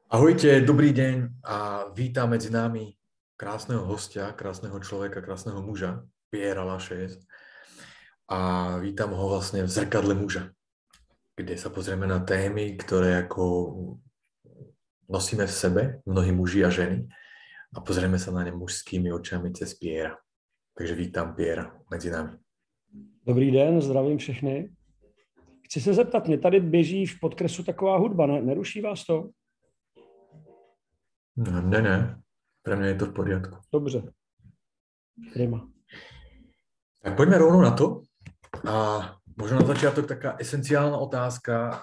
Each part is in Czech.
Ahojte, dobrý deň a vítam medzi nami krásneho hostia, krásneho človeka, krásneho muža, Pierra Lachaise. A vítam ho vlastne v zrkadle muža, kde sa pozrieme na témy, ktoré ako nosíme v sebe, mnohí muži a ženy, a pozrieme sa na ne mužskými očami cez Pierra. Takže vítam Pierra medzi nami. Dobrý den, zdravím všechny. Chci se zeptat, mě tady běží v podkresu taková hudba, neruší vás to? Ne, pre mňa je to v poriadku. Dobře. Prima. Tak poďme rovno na to. A možno na začiatok taká esenciálna otázka,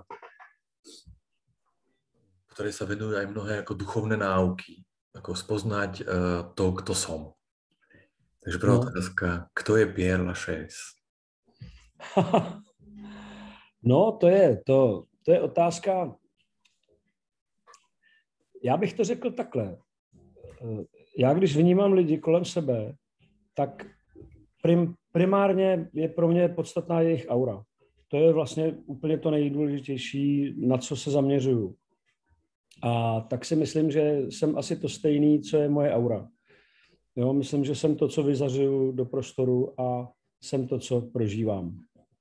ktoré sa venujú aj mnohé ako duchovné náuky, ako spoznať to, kto som. Takže prvá otázka, kto je Pierre Lachaise? No, to je otázka. Já bych to řekl takhle. Já když vnímám lidi kolem sebe, tak primárně je pro mě podstatná jejich aura. To je vlastně úplně to nejdůležitější, na co se zaměřuju. A tak si myslím, že jsem asi to stejný, co je moje aura. Jo, myslím, že jsem to, co vyzařuju do prostoru a jsem to, co prožívám.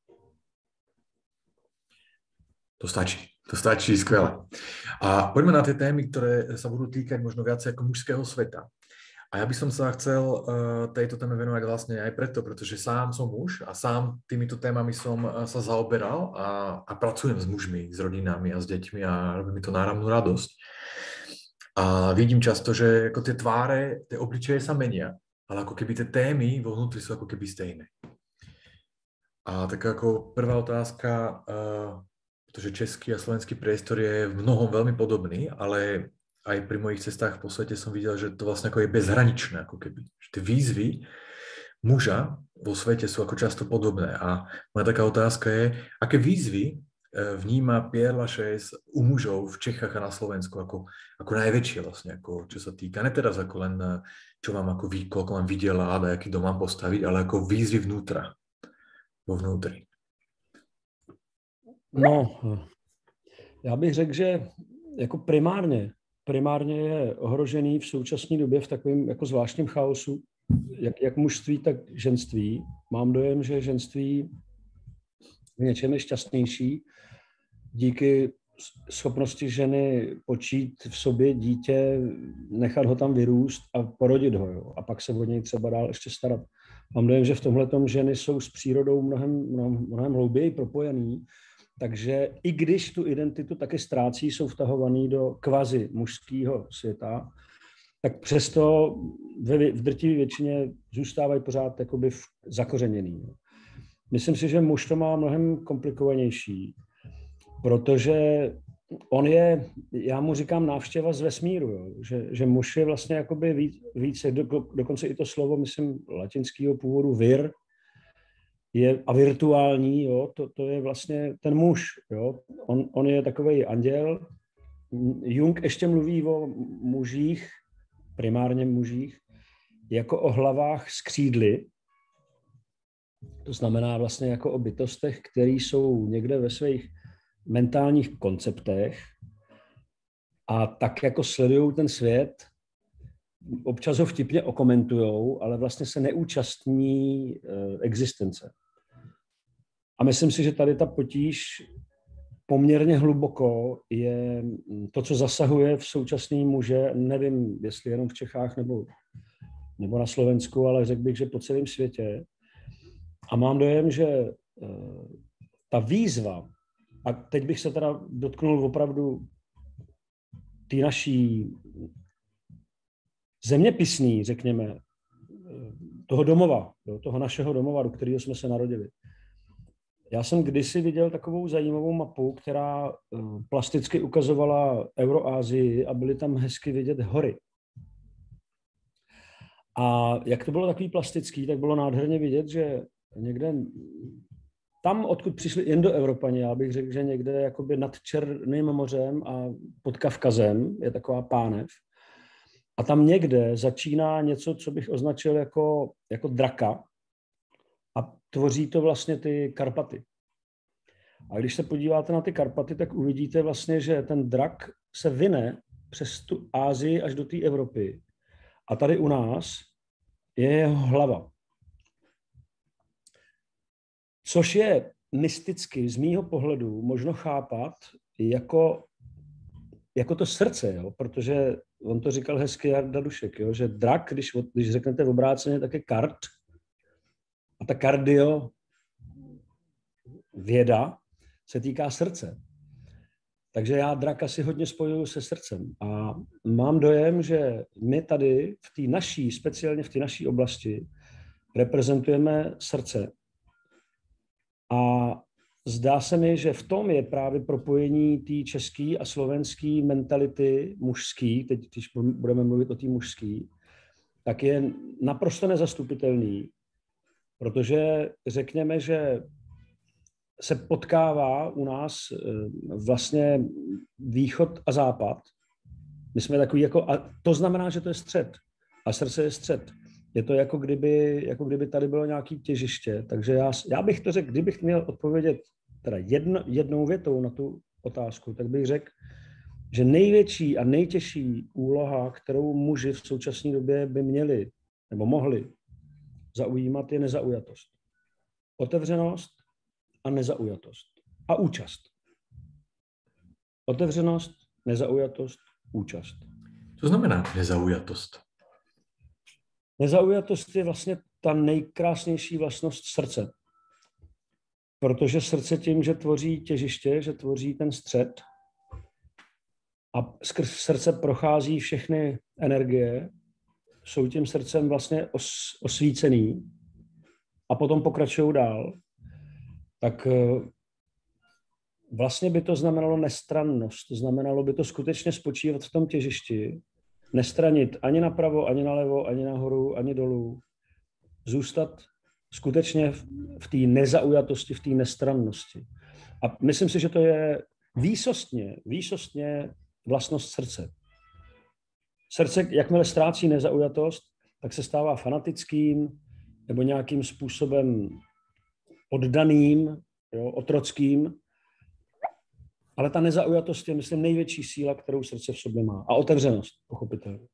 To stačí, skvelé. A poďme na tie témy, ktoré sa budú týkať možno viacej ako mužského sveta. A ja by som sa chcel tejto téme venovať vlastne aj preto, pretože sám som muž a sám týmito témami som sa zaoberal a pracujem s mužmi, s rodinami a s deťmi a robí mi to náramnú radosť. A vidím často, že ako tie tváre, tie obličeje sa menia, ale ako keby tie témy vo vnútri sú ako keby stejné. A tak ako prvá otázka, pretože český a slovenský priestor je v mnohom veľmi podobný, ale aj pri mojich cestách po svete som videl, že to vlastne ako je bezhraničné, ako keby. Že tie výzvy muža vo svete sú ako často podobné. A moja taká otázka je, aké výzvy vníma Pierre Lachaise u mužov v Čechách a na Slovensku ako najväčšie vlastne, ako čo sa týka, ne teraz ako len čo mám ako koľko mám videla a aký dom mám postaviť, ale ako výzvy vnútra, vo vnútri. No, já bych řekl, že jako primárně je ohrožený v současné době v takovém jako zvláštním chaosu, jak mužství, tak ženství. Mám dojem, že ženství v něčem je šťastnější díky schopnosti ženy počít v sobě dítě, nechat ho tam vyrůst a porodit ho. Jo? A pak se o něj třeba dál ještě starat. Mám dojem, že v tomhletom ženy jsou s přírodou mnohem hlouběji propojený. Takže i když tu identitu taky ztrácí, jsou vtahovaný do kvazi mužského světa, tak přesto v drtivé většině zůstávají pořád jakoby zakořeněný. Myslím si, že muž to má mnohem komplikovanější, protože on je, já mu říkám návštěva z vesmíru, jo? Že muž je vlastně jakoby více, dokonce i to slovo, myslím, latinského původu vir, je a virtuální, jo, to je vlastně ten muž, jo. On je takovej anděl. Jung ještě mluví o mužích, primárně mužích, jako o hlavách s křídly. To znamená vlastně jako o bytostech, které jsou někde ve svých mentálních konceptech a tak jako sledují ten svět, občas ho vtipně okomentujou, ale vlastně se neúčastní existence. A myslím si, že tady ta potíž poměrně hluboko je to, co zasahuje v současný muže, nevím, jestli jenom v Čechách nebo na Slovensku, ale řekl bych, že po celém světě. A mám dojem, že ta výzva, a teď bych se teda dotknul opravdu té naší zeměpisný, řekněme, toho domova, toho našeho domova, do kterého jsme se narodili. Já jsem kdysi viděl takovou zajímavou mapu, která plasticky ukazovala Euroázii a byly tam hezky vidět hory. A jak to bylo takový plastický, tak bylo nádherně vidět, že někde tam, odkud přišli Indoevropani, já bych řekl, že někde jakoby nad Černým mořem a pod Kavkazem je taková pánev. A tam někde začíná něco, co bych označil jako draka a tvoří to vlastně ty Karpaty. A když se podíváte na ty Karpaty, tak uvidíte vlastně, že ten drak se vyne přes tu Asii až do té Evropy. A tady u nás je jeho hlava. Což je mysticky z mýho pohledu možno chápat jako to srdce, jo? Protože on to říkal hezky Jarda Dušek, jo? Že drak, když řeknete obráceně, tak je kart. A ta kardio věda se týká srdce. Takže já draka si hodně spojuju se srdcem. A mám dojem, že my tady speciálně v té naší oblasti, reprezentujeme srdce. A zdá se mi, že v tom je právě propojení té české a slovenské mentality mužský, teď když budeme mluvit o té mužské, tak je naprosto nezastupitelný, protože řekněme, že se potkává u nás vlastně východ a západ. My jsme takový a to znamená, že to je střed. A srdce je střed. Je to jako kdyby tady bylo nějaké těžiště. Takže já bych to řekl, kdybych měl odpovědět teda jednou větou na tu otázku, tak bych řekl, že největší a nejtěžší úloha, kterou muži v současné době by měli nebo mohli zaujímat, je nezaujatost. Otevřenost a nezaujatost. A účast. Otevřenost, nezaujatost, účast. Co znamená nezaujatost? Nezaujatost je vlastně ta nejkrásnější vlastnost srdce. Protože srdce tím, že tvoří těžiště, že tvoří ten střed a skrz srdce prochází všechny energie, jsou tím srdcem vlastně osvícený a potom pokračují dál, tak vlastně by to znamenalo nestrannost. Znamenalo by to skutečně spočívat v tom těžišti, nestranit ani napravo, ani nalevo, ani nahoru, ani dolů. Zůstat skutečně v té nezaujatosti, v té nestrannosti. A myslím si, že to je výsostně vlastnost srdce. Srdce, jakmile ztrácí nezaujatost, tak se stává fanatickým nebo nějakým způsobem oddaným, otrockým. Ale ta nezaujatost je, myslím, největší síla, kterou srdce v sobě má. A otevřenost, pochopitelně.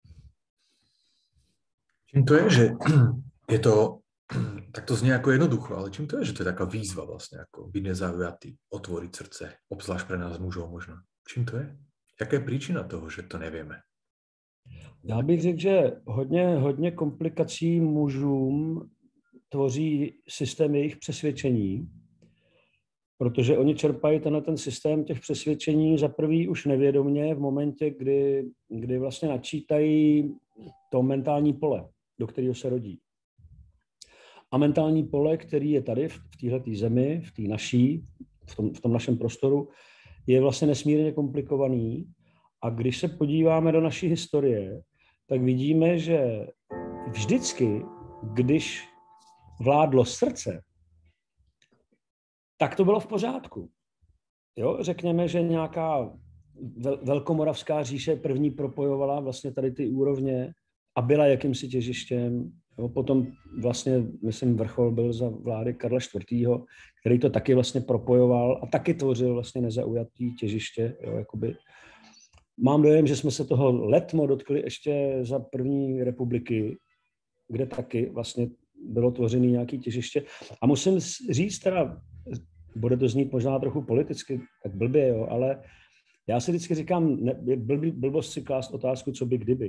Čím to je, že je to, tak to znie ako jednoducho, ale čím to je, že to je taká výzva vlastne, ako byť nezaujatý, otvoriť srdce, obzvlášť pre nás mužov možno. Čím to je? Jaká je príčina toho, že to nevieme? Já bych řekl, že hodně komplikací mužům tvoří systém jejich přesvědčení, protože oni čerpají ten systém těch přesvědčení za prvý už nevědomně v momentě, kdy vlastně načítají to mentální pole, do kterého se rodí. A mentální pole, který je tady v této zemi, v té naší, v tom našem prostoru, je vlastně nesmírně komplikovaný. A když se podíváme do naší historie, tak vidíme, že vždycky, když vládlo srdce, tak to bylo v pořádku. Jo? Řekněme, že nějaká velkomoravská říše první propojovala vlastně tady ty úrovně a byla jakýmsi těžištěm. Jo? Potom vlastně, myslím, vrchol byl za vlády Karla IV., který to taky vlastně propojoval a taky tvořil vlastně nezaujatý těžiště. Jo? Jakoby. Mám dojem, že jsme se toho letmo dotkli ještě za první republiky, kde taky vlastně bylo tvořené nějaké těžiště. A musím říct teda, bude to znít možná trochu politicky, tak blbě, jo, ale já si vždycky říkám, blbost si klást otázku, co by kdyby.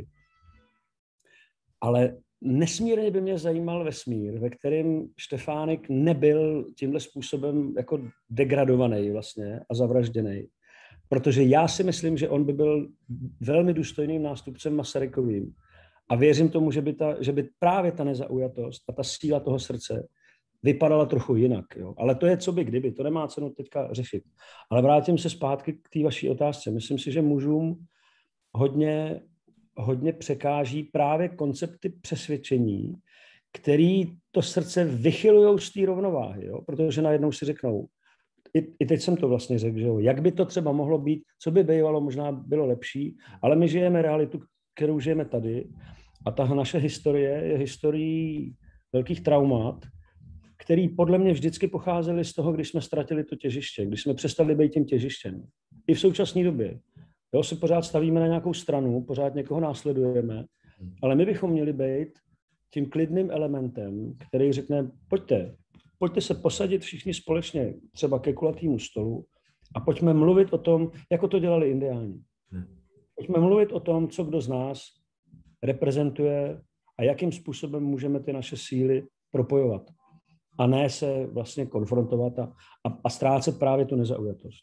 Ale nesmírně by mě zajímal vesmír, ve kterém Štefánik nebyl tímhle způsobem jako degradovaný vlastně a zavražděný. Protože já si myslím, že on by byl velmi důstojným nástupcem Masarykovým. A věřím tomu, že by právě ta nezaujatost a ta síla toho srdce vypadala trochu jinak. Jo? Ale to je co by kdyby, to nemá cenu teďka řešit. Ale vrátím se zpátky k té vaší otázce. Myslím si, že mužům hodně překáží právě koncepty přesvědčení, který to srdce vychylují z té rovnováhy. Jo? Protože najednou si řeknou, i teď jsem to vlastně řekl, že jo, jak by to třeba mohlo být, co by bývalo, možná bylo lepší, ale my žijeme realitu, kterou žijeme tady a ta naše historie je historií velkých traumat, který podle mě vždycky pocházely z toho, když jsme ztratili to těžiště, když jsme přestali být tím těžištěm. I v současné době. Jo, se pořád stavíme na nějakou stranu, pořád někoho následujeme, ale my bychom měli být tím klidným elementem, který řekne, pojďte se posadit všichni společně třeba ke kulatému stolu a pojďme mluvit o tom, jako to dělali indiáni. Pojďme mluvit o tom, co kdo z nás reprezentuje a jakým způsobem můžeme ty naše síly propojovat. A ne se vlastně konfrontovat a ztrácet právě tu nezaujatost.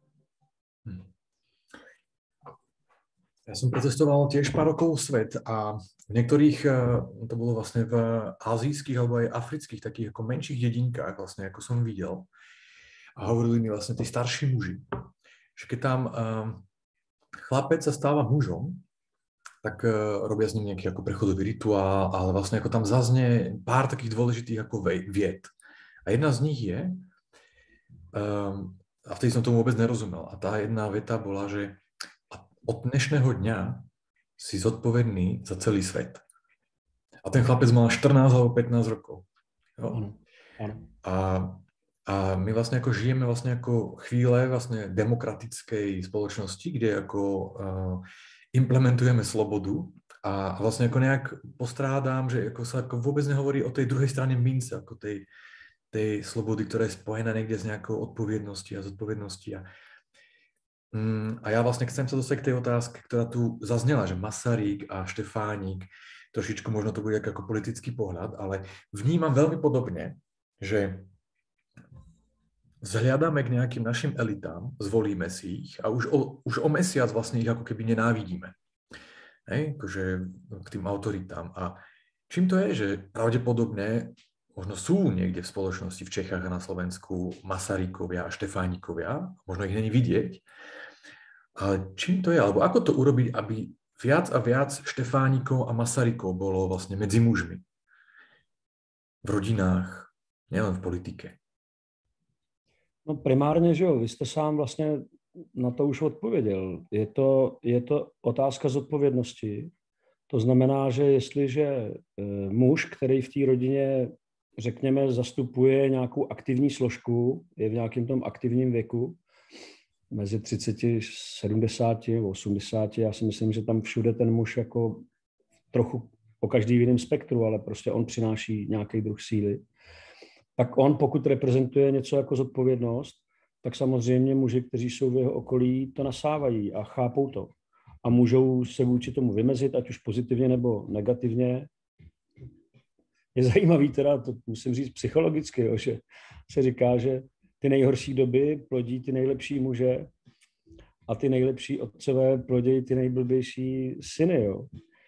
Ja som protestoval tiež pár rokov svet a v niektorých, to bolo vlastne v azijských alebo aj afrických takých ako menších dedinkách vlastne, ako som videl. A hovorili mi vlastne tí starší muži, že keď tam chlapec sa stáva mužom, tak robia s ním nejaký ako prechodový rituál, ale vlastne ako tam zaznie pár takých dôležitých ako vied. A jedna z nich je, a vtedy som tomu vôbec nerozumel, a tá jedna veta bola, že od dnešného dňa si zodpovedný za celý svet. A ten chlapec mal 14 alebo 15 rokov. Jo? A my vlastne ako žijeme vlastne ako chvíle vlastne demokratickej spoločnosti, kde ako implementujeme slobodu a vlastne ako nejak postrádám, že ako sa ako vôbec nehovorí o tej druhej strane mince, ako tej slobody, ktorá je spojená niekde s nejakou odpovedností a zodpovedností. A ja vlastne chcem sa dostať k tej otázke, ktorá tu zaznela, že Masaryk a Štefánik, trošičku možno to bude ako politický pohľad, ale vnímam veľmi podobne, že vzhľadáme k nejakým našim elitám, zvolíme si ich a už o mesiac vlastne ich ako keby nenávidíme. Hej, akože k tým autoritám. A čím to je, že pravdepodobne možno sú niekde v spoločnosti v Čechách a na Slovensku Masarykovia a Štefánikovia, možno ich není vidieť. Ale čím to je, alebo ako to urobiť, aby viac a viac Štefánikov a Masarykov bolo vlastne medzi mužmi? V rodinách, nielen v politike. No primárně, že jo, vy jste sám vlastně na to už odpověděl. Je to otázka zodpovědnosti. To znamená, že jestliže muž, který v té rodině, řekněme, zastupuje nějakou aktivní složku, je v nějakém tom aktivním věku, mezi 30, 70, 80, já si myslím, že tam všude ten muž jako trochu po každý v jiném spektru, ale prostě on přináší nějaký druh síly. Tak on, pokud reprezentuje něco jako zodpovědnost, tak samozřejmě muži, kteří jsou v jeho okolí, to nasávají a chápou to. A můžou se vůči tomu vymezit, ať už pozitivně nebo negativně. Je zajímavý teda, to musím říct psychologicky, jo, že se říká, že ty nejhorší doby plodí ty nejlepší muže a ty nejlepší otcové plodí ty nejblbější syny. Jo.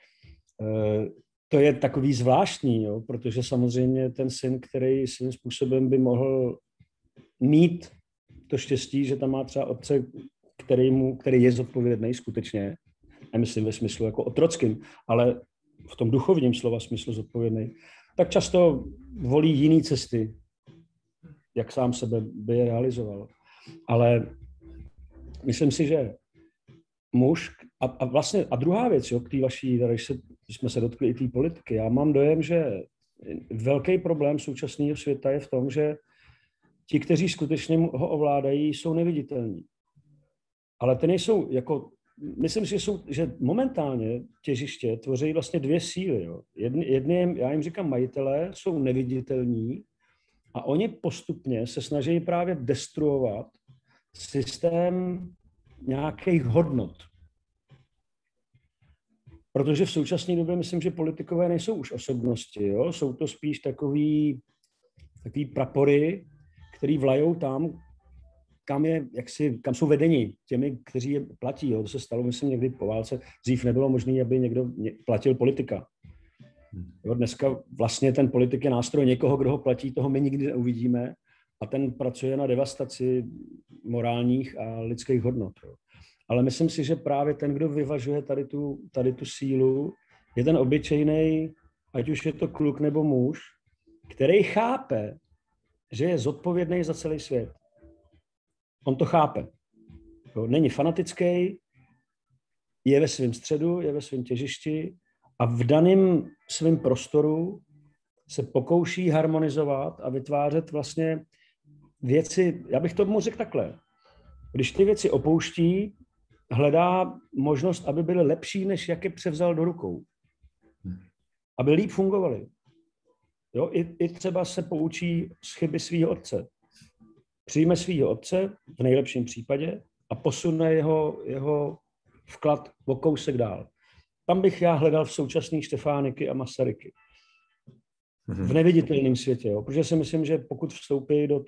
To je takový zvláštní, jo, protože samozřejmě ten syn, který svým způsobem by mohl mít to štěstí, že tam má třeba otce, který je zodpovědný skutečně, nemyslím ve smyslu jako otrockým, ale v tom duchovním slova smyslu zodpovědný, tak často volí jiné cesty, jak sám sebe by je realizoval. Ale myslím si, že muž, a druhá věc, jo, k té vaší, když jsme se dotkli i té politiky, já mám dojem, že velký problém současného světa je v tom, že ti, kteří skutečně ho ovládají, jsou neviditelní. Ale ty nejsou, jako, myslím si, že momentálně těžiště tvoří vlastně dvě síly. Jo. Jedni, já jim říkám majitelé, jsou neviditelní a oni postupně se snaží právě destruovat systém nějakých hodnot. Protože v současné době myslím, že politikové nejsou už osobnosti, jo? Jsou to spíš takový prapory, který vlajou tam, kam jsou vedeni těmi, kteří je platí. Jo? To se stalo, myslím, někdy po válce. Dřív nebylo možné, aby někdo platil politika. Jo? Dneska vlastně ten politik je nástroj někoho, kdo ho platí, toho my nikdy neuvidíme a ten pracuje na devastaci morálních a lidských hodnot. Jo? Ale myslím si, že právě ten, kdo vyvažuje tady tu sílu, je ten obyčejný, ať už je to kluk nebo muž, který chápe, že je zodpovědný za celý svět. On to chápe. Jo, není fanatický, je ve svém středu, je ve svém těžišti a v daném svém prostoru se pokouší harmonizovat a vytvářet vlastně věci, já bych tomu řekl takhle, když ty věci opouští, hledá možnost, aby byly lepší, než jak je převzal do rukou. Aby líp fungovaly. Jo, i třeba se poučí z chyby svého otce. Přijme svého otce, v nejlepším případě, a posune jeho vklad o kousek dál. Tam bych já hledal v současných Štefániky a Masaryky. V neviditelném světě. Jo? Protože si myslím, že pokud vstoupí do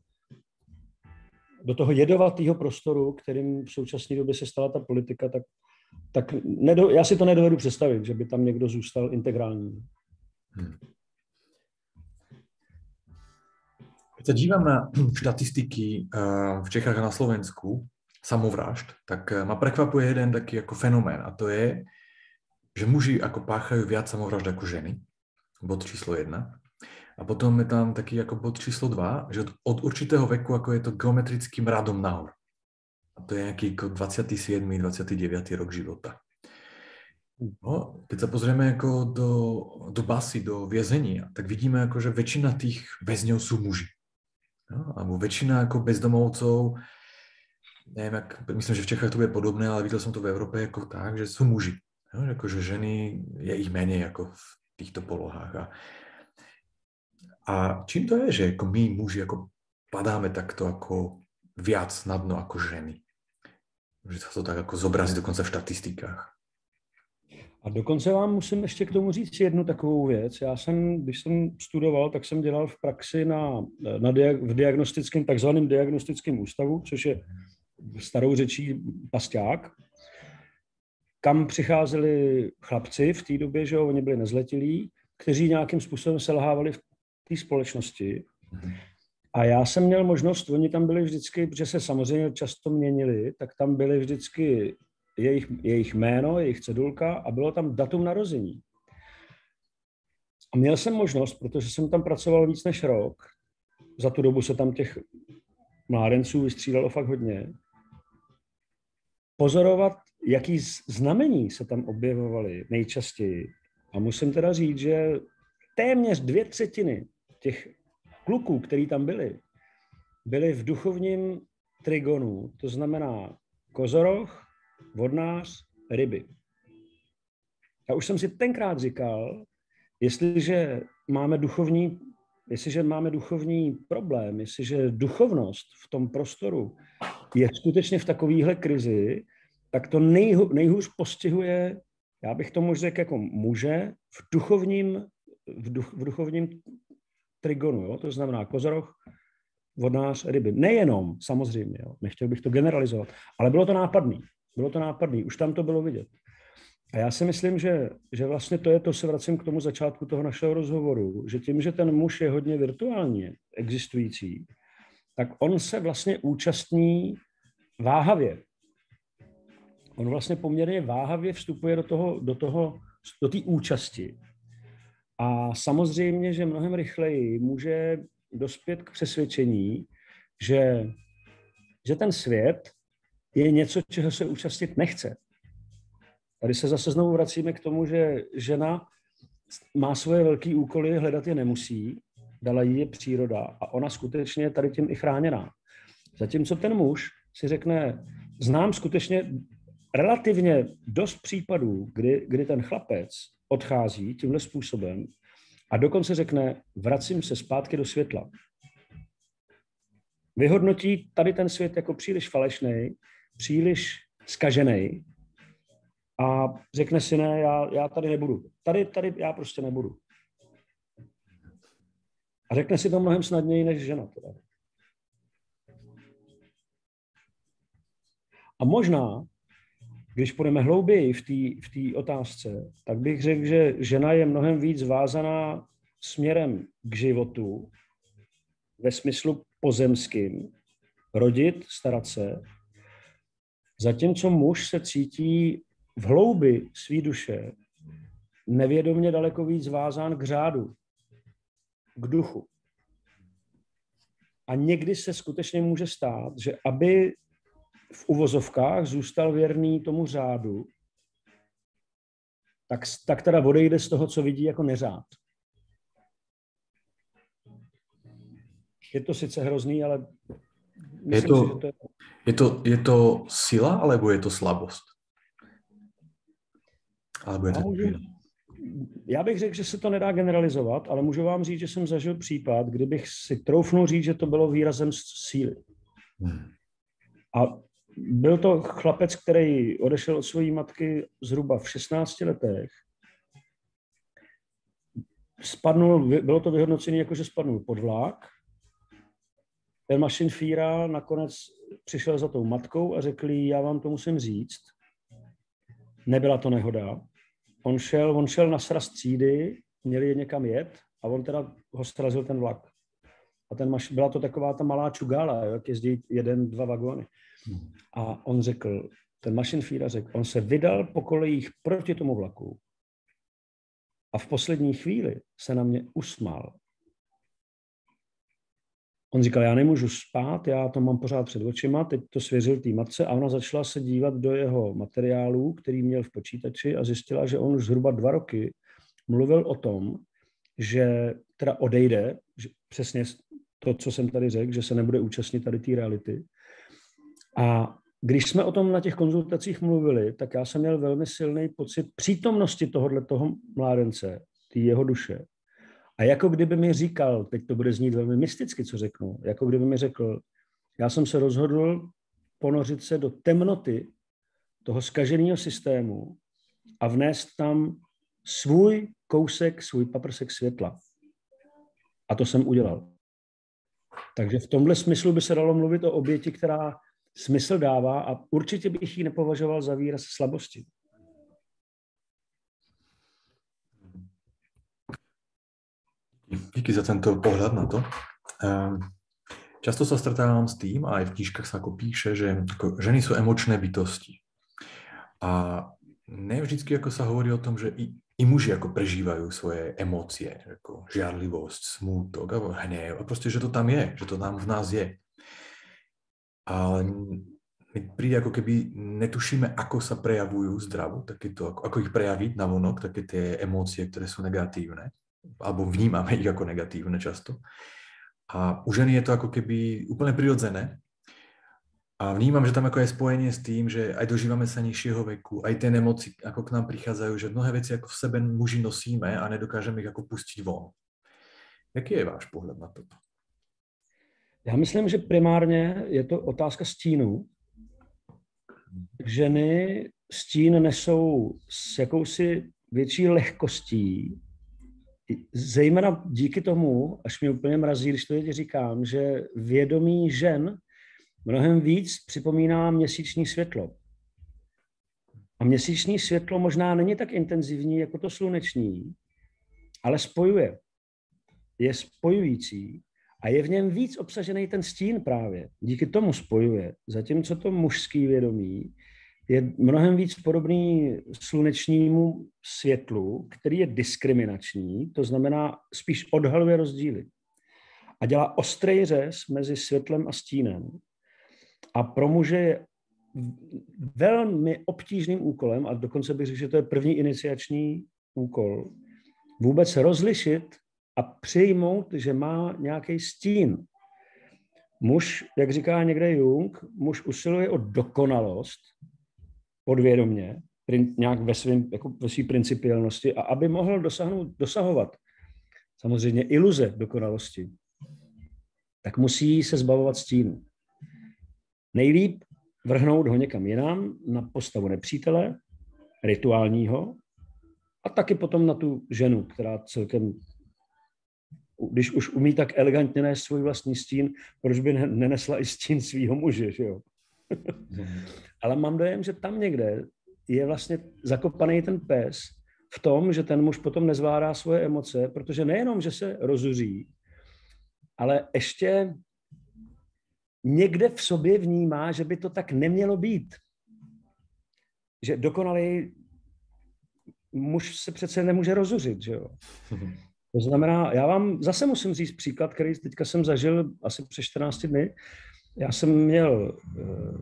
toho jedovatého prostoru, kterým v současné době se stala ta politika, tak já si to nedovedu představit, že by tam někdo zůstal integrální. Keď sa dívam na štatistiky v Čechách a na Slovensku, samovrážd, tak ma prekvapuje jeden taký ako fenomén, a to je, že muži ako páchajú viac samovrážd ako ženy, bod číslo 1. A potom je tam taký ako bod číslo 2, že od určitého veku ako je to geometrickým radom nahor. A to je nejaký 27. 29. rok života. No, keď sa pozrieme ako do basy, do vězenia, tak vidíme, ako, že väčšina tých väzňov sú muži. No, alebo väčšina ako bezdomovcov, neviem, myslím, že v Čechách to bude podobné, ale videl som to v Európe ako tak, že sú muži. No, akože ženy, je ich menej ako v týchto polohách. A čím to je, že ako my muži ako padáme takto ako viac na dno ako ženy? Že sa to tak ako zobrazí dokonce v štatistikách. A dokonce vám musím ještě k tomu říct jednu takovou věc. Když jsem studoval, tak jsem dělal v praxi v diagnostickém, takzvaném diagnostickém ústavu, což je starou řečí pasťák, kam přicházeli chlapci v té době, že oni byli nezletilí, kteří nějakým způsobem selhávali v té společnosti. A já jsem měl možnost, oni tam byli vždycky, protože se samozřejmě často měnili, tak tam byly vždycky jejich jméno, jejich cedulka a bylo tam datum narození. A měl jsem možnost, protože jsem tam pracoval víc než rok, za tu dobu se tam těch mládenců vystřídalo fakt hodně, pozorovat, jaký znamení se tam objevovaly nejčastěji. A musím teda říct, že téměř 2/3 těch kluků, který tam byli v duchovním trigonu, to znamená kozoroch, vodnář, ryby. Já už jsem si tenkrát říkal, jestliže máme duchovní problém, jestliže duchovnost v tom prostoru je skutečně v takovéhle krizi, tak to nejhůř postihuje, já bych tomu řekl jako muže, v duchovním trigonu, jo? To znamená kozoroch, vodnář, ryby. Nejenom, samozřejmě, jo? Nechtěl bych to generalizovat, ale bylo to nápadný, už tam to bylo vidět. A já si myslím, že vlastně to se vracím k tomu začátku toho našeho rozhovoru, že tím, že ten muž je hodně virtuálně existující, tak on se vlastně účastní váhavě. On vlastně poměrně váhavě vstupuje do té účasti. A samozřejmě, že mnohem rychleji může dospět k přesvědčení, že ten svět je něco, čeho se účastnit nechce. Tady se zase znovu vracíme k tomu, že žena má svoje velké úkoly, hledat je nemusí, dala jí je příroda a ona skutečně je tady tím i chráněná. Zatímco ten muž si řekne, znám skutečně relativně dost případů, kdy ten chlapec odchází tímhle způsobem a dokonce řekne, vracím se zpátky do světla. Vyhodnotí tady ten svět jako příliš falešnej, příliš zkaženej a řekne si, ne, já tady nebudu. Tady já prostě nebudu. A řekne si to mnohem snadněji než žena. Teda. A možná, když půjdeme hlouběji v té otázce, tak bych řekl, že žena je mnohem víc vázaná směrem k životu, ve smyslu pozemským, rodit, starat se, zatímco muž se cítí v hloubi své duše nevědomě daleko víc vázán k řádu, k duchu. A někdy se skutečně může stát, že aby v uvozovkách zůstal věrný tomu řádu, tak teda odejde z toho, co vidí jako neřád. Je to sice hrozný, ale myslím si, že to je... Je to sila, alebo je to slabost? Alebo je to... Já bych řekl, že se to nedá generalizovat, ale můžu vám říct, že jsem zažil případ, kdybych si troufnul říct, že to bylo výrazem síly. A byl to chlapec, který odešel od své matky zhruba v 16 letech. Bylo to vyhodnocené jako, že spadnul pod vlák. Ten mašinfíra nakonec přišel za tou matkou a řekl jí, já vám to musím říct. Nebyla to nehoda. On šel na sraz třídy, měli je někam jet a on teda ho srazil ten vlak. A byla to taková ta malá čugála, jak jezdí 1-2 vagóny. A on řekl, ten mašinfíra řekl, on se vydal po kolejích proti tomu vlaku a v poslední chvíli se na mě usmál. On říkal, já nemůžu spát, já to mám pořád před očima, teď to svěřil té matce a ona začala se dívat do jeho materiálů, který měl v počítači a zjistila, že on už zhruba 2 roky mluvil o tom, že teda odejde, že přesně to, co jsem tady řekl, že se nebude účastnit tady té reality. A když jsme o tom na těch konzultacích mluvili, tak já jsem měl velmi silný pocit přítomnosti toho mládence, té jeho duše. A jako kdyby mi říkal, teď to bude znít velmi mysticky, co řeknu, jako kdyby mi řekl, já jsem se rozhodl ponořit se do temnoty toho zkaženého systému a vnést tam svůj kousek, svůj paprsek světla. A to jsem udělal. Takže v tomhle smyslu by se dalo mluvit o oběti, která smysl dává a určitě bych ji nepovažoval za výraz slabosti. Díky za tento pohľad na to. Často sa stretávam s tým, a aj v knižkách sa ako píše, že ako ženy sú emočné bytosti. A ne vždycky ako sa hovorí o tom, že i muži ako prežívajú svoje emócie, ako žiarlivosť, smútok, alebo hnev. A proste, že to tam je, že to tam v nás je. Ale mi príde, ako keby netušíme, ako sa prejavujú zdravo, ako ich prejaviť navonok, také tie emócie, ktoré sú negatívne. Alebo vnímame ich ako negatívne často. A u ženy je to ako keby úplne prirodzené. A vnímam, že tam ako je spojenie s tým, že aj dožívame sa nižšieho veku, aj tie emócie ako k nám prichádzajú, že mnohé veci ako v sebe muži nosíme a nedokážeme ich ako pustiť von. Jaký je váš pohled na toto? Já myslím, že primárně je to otázka stínů. Ženy stín nesou s jakousi větší lehkostí, zejména díky tomu, až mě úplně mrazí, když to teď říkám, že vědomí žen mnohem víc připomíná měsíční světlo. A měsíční světlo možná není tak intenzivní jako to sluneční, ale spojuje. Je spojující a je v něm víc obsažený ten stín právě. Díky tomu spojuje. Zatímco to mužský vědomí je mnohem víc podobný slunečnímu světlu, který je diskriminační, to znamená spíš odhaluje rozdíly. A dělá ostrý řez mezi světlem a stínem. A pro muže je velmi obtížným úkolem, a dokonce bych řekl, že to je první iniciační úkol, vůbec rozlišit a přijmout, že má nějaký stín. Muž, jak říká někde Jung, muž usiluje o dokonalost podvědomě, nějak ve své principiálnosti, a aby mohl dosahovat samozřejmě iluze dokonalosti, tak musí se zbavovat stínu. Nejlíp vrhnout ho někam jinam, na postavu nepřítele, rituálního, a taky potom na tu ženu, která celkem, když už umí tak elegantně nést svůj vlastní stín, proč by nenesla i stín svýho muže, že jo? Ale mám dojem, že tam někde je vlastně zakopaný ten pes v tom, že ten muž potom nezvládá svoje emoce, protože nejenom, že se rozuří, ale ještě někde v sobě vnímá, že by to tak nemělo být. Že dokonalý muž se přece nemůže rozuřit, že jo? To znamená, já vám zase musím říct příklad, který teďka jsem zažil asi před 14 dny. Já jsem měl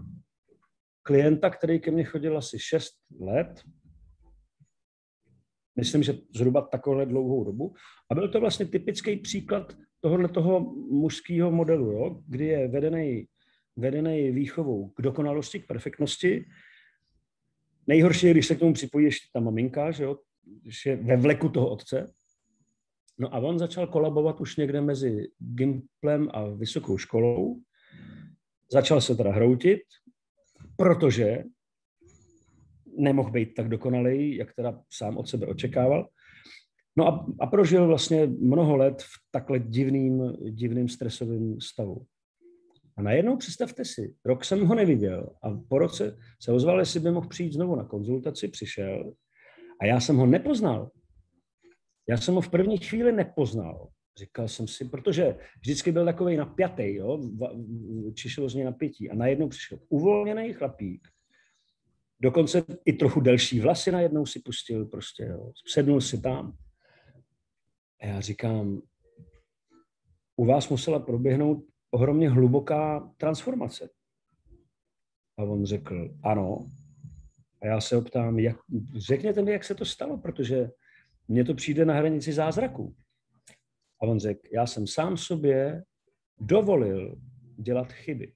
klienta, který ke mně chodil asi 6 let. Myslím, že zhruba takovou dlouhou dobu. A byl to vlastně typický příklad tohoto mužského modelu, jo? Kdy je vedený výchovou k dokonalosti, k perfektnosti. Nejhorší je, když se k tomu připojí ještě ta maminka, že jo? Když je ve vleku toho otce. No a on začal kolabovat už někde mezi Gimplem a vysokou školou. Začal se teda hroutit, protože nemohl být tak dokonalý, jak teda sám od sebe očekával. No a prožil vlastně mnoho let v takhle divným stresovým stavu. A najednou představte si, rok jsem ho neviděl a po roce se ozval, jestli by mohl přijít znovu na konzultaci, přišel a já jsem ho nepoznal. Já jsem ho v první chvíli nepoznal. Říkal jsem si, protože vždycky byl takovej napjatý, jo, čišelo z něj napětí a najednou přišel uvolněný chlapík, dokonce i trochu delší vlasy najednou si pustil prostě, jo, sednul si tam. A já říkám, u vás musela proběhnout ohromně hluboká transformace. A on řekl, ano. A já se ho ptám, řekněte mi, jak se to stalo, protože mně to přijde na hranici zázraku. A on řekl, já jsem sám sobě dovolil dělat chyby.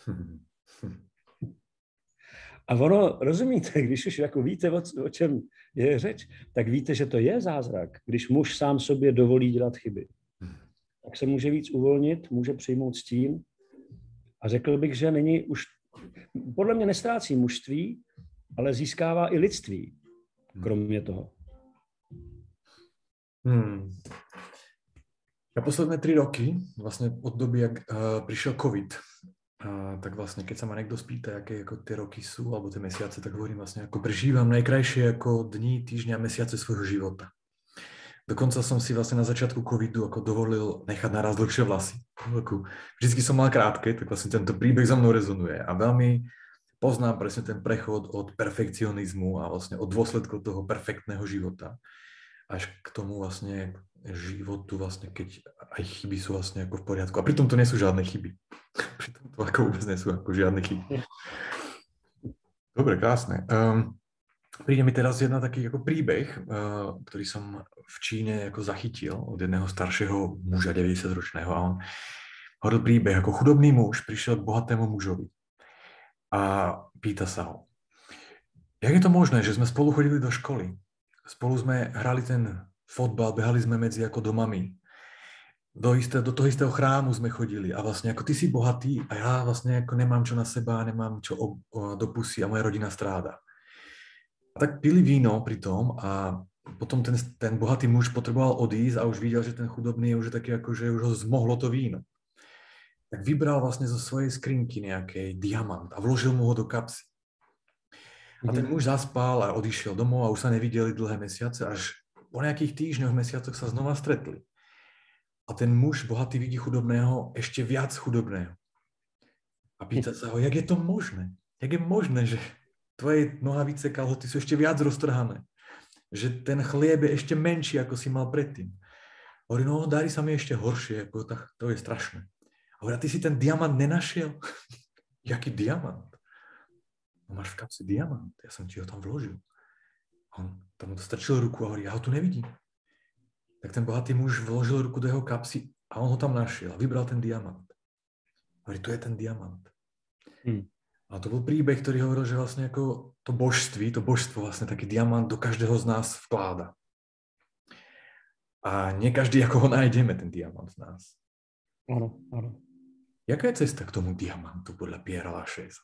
A ono, rozumíte, když už jako víte, o čem je řeč, tak víte, že to je zázrak, když muž sám sobě dovolí dělat chyby. Tak se může víc uvolnit, může přijmout stín a řekl bych, že není už, podle mě nestrácí mužství, ale získává i lidství, kromě toho. Ja posledné 3 roky, vlastne od doby, jak prišiel COVID, tak vlastne, keď sa ma niekto spýta, aké ako tie roky sú, alebo tie mesiace, tak hovorím vlastne, ako prežívam najkrajšie ako dni, týždňa, mesiace svojho života. Dokonca som si vlastne na začiatku covidu ako dovolil nechať naraz dlhšie vlasy. Vždycky som mal krátke, tak vlastne tento príbeh za mnou rezonuje a veľmi poznám presne ten prechod od perfekcionizmu a vlastne od dôsledkov toho perfektného života až k tomu vlastne životu, vlastne keď aj chyby sú vlastne ako v poriadku. A pritom to nie sú žiadne chyby. Pritom to ako vôbec nie sú ako žiadne chyby. Dobre, krásne. Príde mi teraz jedna taký ako príbeh, ktorý som v Číne ako zachytil od jedného staršieho muža, 90-ročného. A on hovoril príbeh, ako chudobný muž prišiel k bohatému mužovi a pýta sa ho, jak je to možné, že sme spolu chodili do školy? Spolu sme hrali ten fotbal, behali sme medzi ako domami. Do toho istého chrámu sme chodili a vlastne ako ty si bohatý a ja vlastne ako nemám čo na seba, nemám čo do pusy a moja rodina stráda. A tak pili víno pri tom a potom ten bohatý muž potreboval odísť a už videl, že ten chudobný je už taký ako, že už ho zmohlo to víno. Tak vybral vlastne zo svojej skrinky nejaký diamant a vložil mu ho do kapsy. A ten muž zaspal a odišiel domov a už sa nevideli dlhé mesiace, až po nejakých týždňoch, mesiacoch sa znova stretli. A ten muž bohatý vidí chudobného, ešte viac chudobného. A pýta sa ho, jak je to možné? Jak je možné, že tvoje nohavice, kalhoty sú ešte viac roztrhané? Že ten chlieb je ešte menší, ako si mal predtým. Hovorí, no darí sa mi ešte horšie, ako to je strašné. A hovorí, a ty si ten diamant nenašiel? Jaký diamant? No máš v kapse diamant, ja som ti ho tam vložil. A on tam strčil ruku a hovorí, ja ho tu nevidím. Tak ten bohatý muž vložil ruku do jeho kapsy a on ho tam našiel a vybral ten diamant. Hovorí, tu je ten diamant. A to bol príbeh, ktorý hovoril, že vlastne ako to božstvo vlastne taký diamant do každého z nás vkláda. A nie každý, ako ho nájdeme, ten diamant z nás. Áno, áno. Jaká je cesta k tomu diamantu podľa Pierre Lachaise?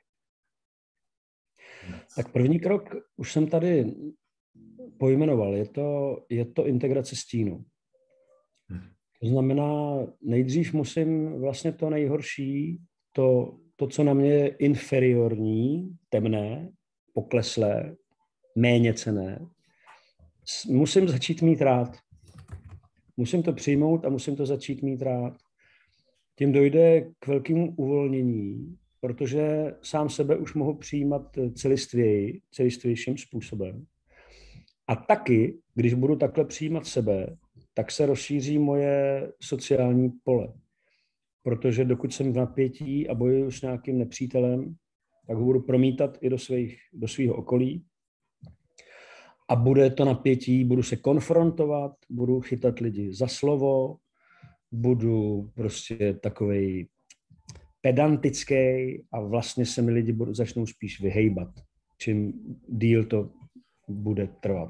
Tak první krok už jsem tady pojmenoval. Je to integrace stínu. To znamená, nejdřív musím vlastně to nejhorší, to, co na mě je inferiorní, temné, pokleslé, méněcenné, musím začít mít rád. Musím to přijmout a musím to začít mít rád. Tím dojde k velkému uvolnění, protože sám sebe už mohu přijímat celistvějším způsobem. A taky, když budu takhle přijímat sebe, tak se rozšíří moje sociální pole. Protože dokud jsem v napětí a bojuju s nějakým nepřítelem, tak ho budu promítat i do svého okolí. a bude to napětí, budu se konfrontovat, budu chytat lidi za slovo, budu prostě takovej pedantický a vlastně se mi lidi začnou spíš vyhejbat, čím díl to bude trvat.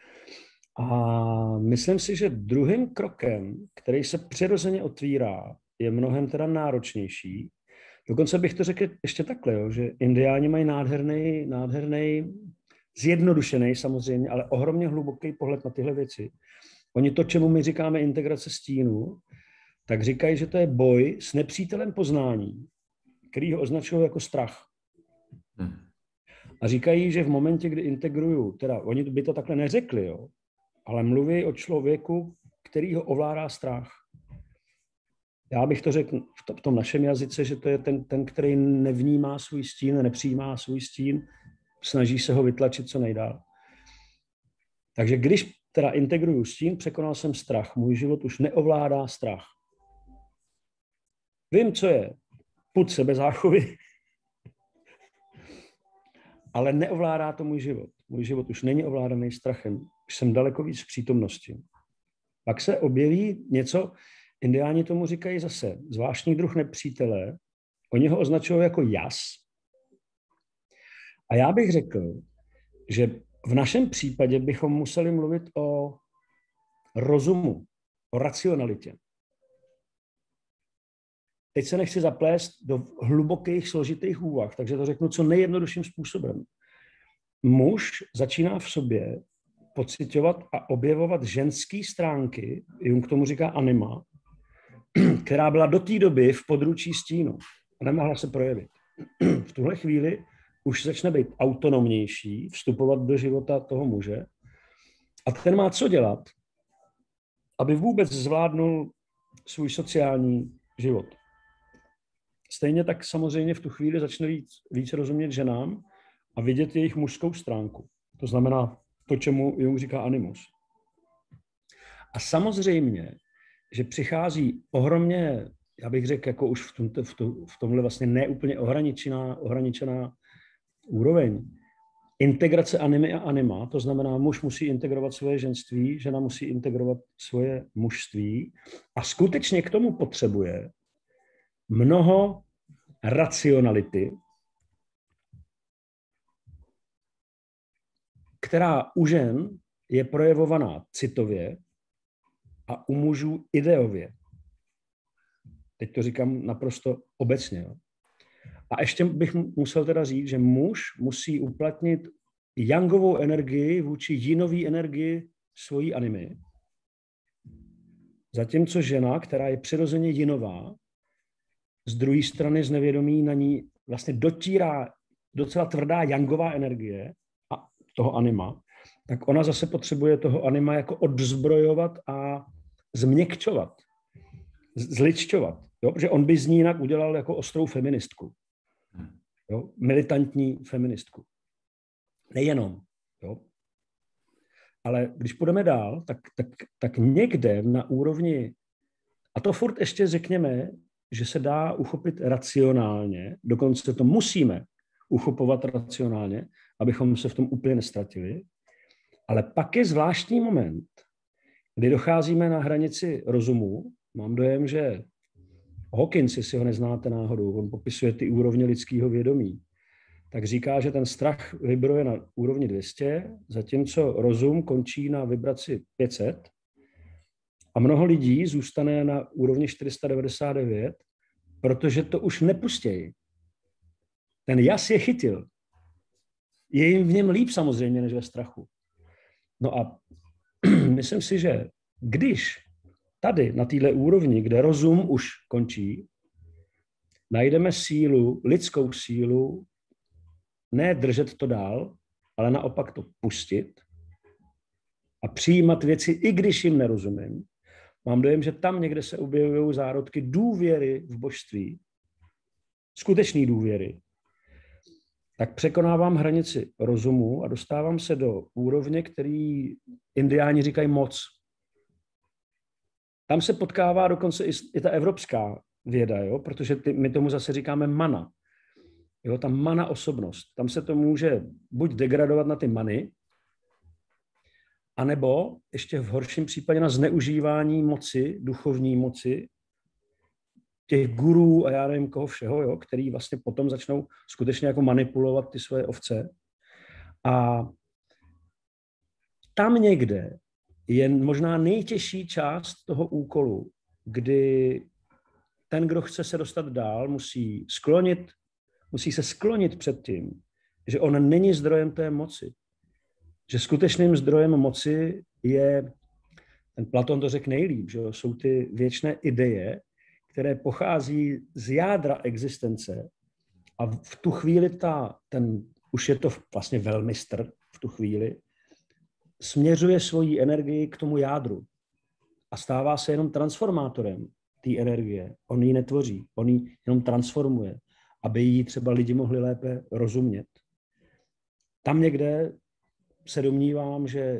A myslím si, že druhým krokem, který se přirozeně otvírá, je mnohem teda náročnější. Dokonce bych to řekl ještě takhle, jo, že indiáni mají nádherný, zjednodušený samozřejmě, ale ohromně hluboký pohled na tyhle věci. Oni to, čemu my říkáme integrace stínu, tak říkají, že to je boj s nepřítelem poznání, který ho označují jako strach. A říkají, že v momentě, kdy integruju, teda oni by to takhle neřekli, jo, ale mluví o člověku, který ho ovládá strach. Já bych to řekl v tom našem jazyce, že to je ten, který nevnímá svůj stín, nepřijímá svůj stín, snaží se ho vytlačit co nejdál. Takže když teda integruju stín, překonal jsem strach. Můj život už neovládá strach. Vím, co je pud sebezáchovy, ale neovládá to můj život. Můj život už není ovládaný strachem. Už jsem daleko víc v přítomnosti. Pak se objeví něco, indiáni tomu říkají zase zvláštní druh nepřítele. Oni ho označují jako jas. A já bych řekl, že v našem případě bychom museli mluvit o rozumu, o racionalitě. Teď se nechci zaplést do hlubokých, složitých úvah, takže to řeknu co nejjednodušším způsobem. Muž začíná v sobě pociťovat a objevovat ženské stránky, Jung tomu říká anima, která byla do té doby v područí stínu a nemohla se projevit. V tuhle chvíli už začne být autonomnější, vstupovat do života toho muže a ten má co dělat, aby vůbec zvládnul svůj sociální život. Stejně tak samozřejmě v tu chvíli začne víc rozumět ženám a vidět jejich mužskou stránku. To znamená to, čemu Jung říká animus. A samozřejmě, že přichází ohromně, já bych řekl, jako už v tomhle vlastně neúplně ohraničená úroveň, integrace animy a anima, to znamená, muž musí integrovat svoje ženství, žena musí integrovat svoje mužství a skutečně k tomu potřebuje mnoho racionality, která u žen je projevovaná citově a u mužů ideově. Teď to říkám naprosto obecně. Jo. A ještě bych musel teda říct, že muž musí uplatnit yangovou energii vůči yinové energii svojí animy. Zatímco žena, která je přirozeně yinová, z druhé strany z nevědomí na ní vlastně dotírá docela tvrdá yangová energie a toho anima, tak ona zase potřebuje toho anima jako odzbrojovat a změkčovat, zličťovat. Jo? Protože on by z ní jinak udělal jako ostrou feministku. Jo? Militantní feministku. Nejenom. Jo? Ale když půjdeme dál, tak někde na úrovni, a to furt ještě řekněme, že se dá uchopit racionálně, dokonce to musíme uchopovat racionálně, abychom se v tom úplně nestratili, ale pak je zvláštní moment, kdy docházíme na hranici rozumu. Mám dojem, že Hawkins, jestli ho neznáte náhodou, on popisuje ty úrovně lidského vědomí, tak říká, že ten strach vibruje na úrovni 200, zatímco rozum končí na vibraci 500 a mnoho lidí zůstane na úrovni 499, protože to už nepustějí. Ten jas je chytil. Je jim v něm líp samozřejmě, než ve strachu. No a myslím si, že když tady na této úrovni, kde rozum už končí, najdeme sílu, lidskou sílu, ne držet to dál, ale naopak to pustit a přijímat věci, i když jim nerozumím. Mám dojem, že tam někde se objevují zárodky důvěry v božství, skutečné důvěry. Tak překonávám hranici rozumu a dostávám se do úrovně, který indiáni říkají moc. Tam se potkává dokonce i ta evropská věda, jo? Protože my tomu zase říkáme mana. Jo? Ta mana osobnost. Tam se to může buď degradovat na ty many, anebo ještě v horším případě na zneužívání moci, duchovní moci, těch gurů a já nevím koho všeho, jo, který vlastně potom začnou skutečně jako manipulovat ty svoje ovce. A tam někde je možná nejtěžší část toho úkolu, kdy ten, kdo chce se dostat dál, musí se sklonit před tím, že on není zdrojem té moci. Že skutečným zdrojem moci je, ten Platon to řekl nejlíp, že jsou ty věčné ideje, které pochází z jádra existence a v tu chvíli už je to vlastně velmistr v tu chvíli, směřuje svoji energii k tomu jádru a stává se jenom transformátorem té energie. On ji netvoří, on ji jenom transformuje, aby ji třeba lidi mohli lépe rozumět. Tam někde se domnívám, že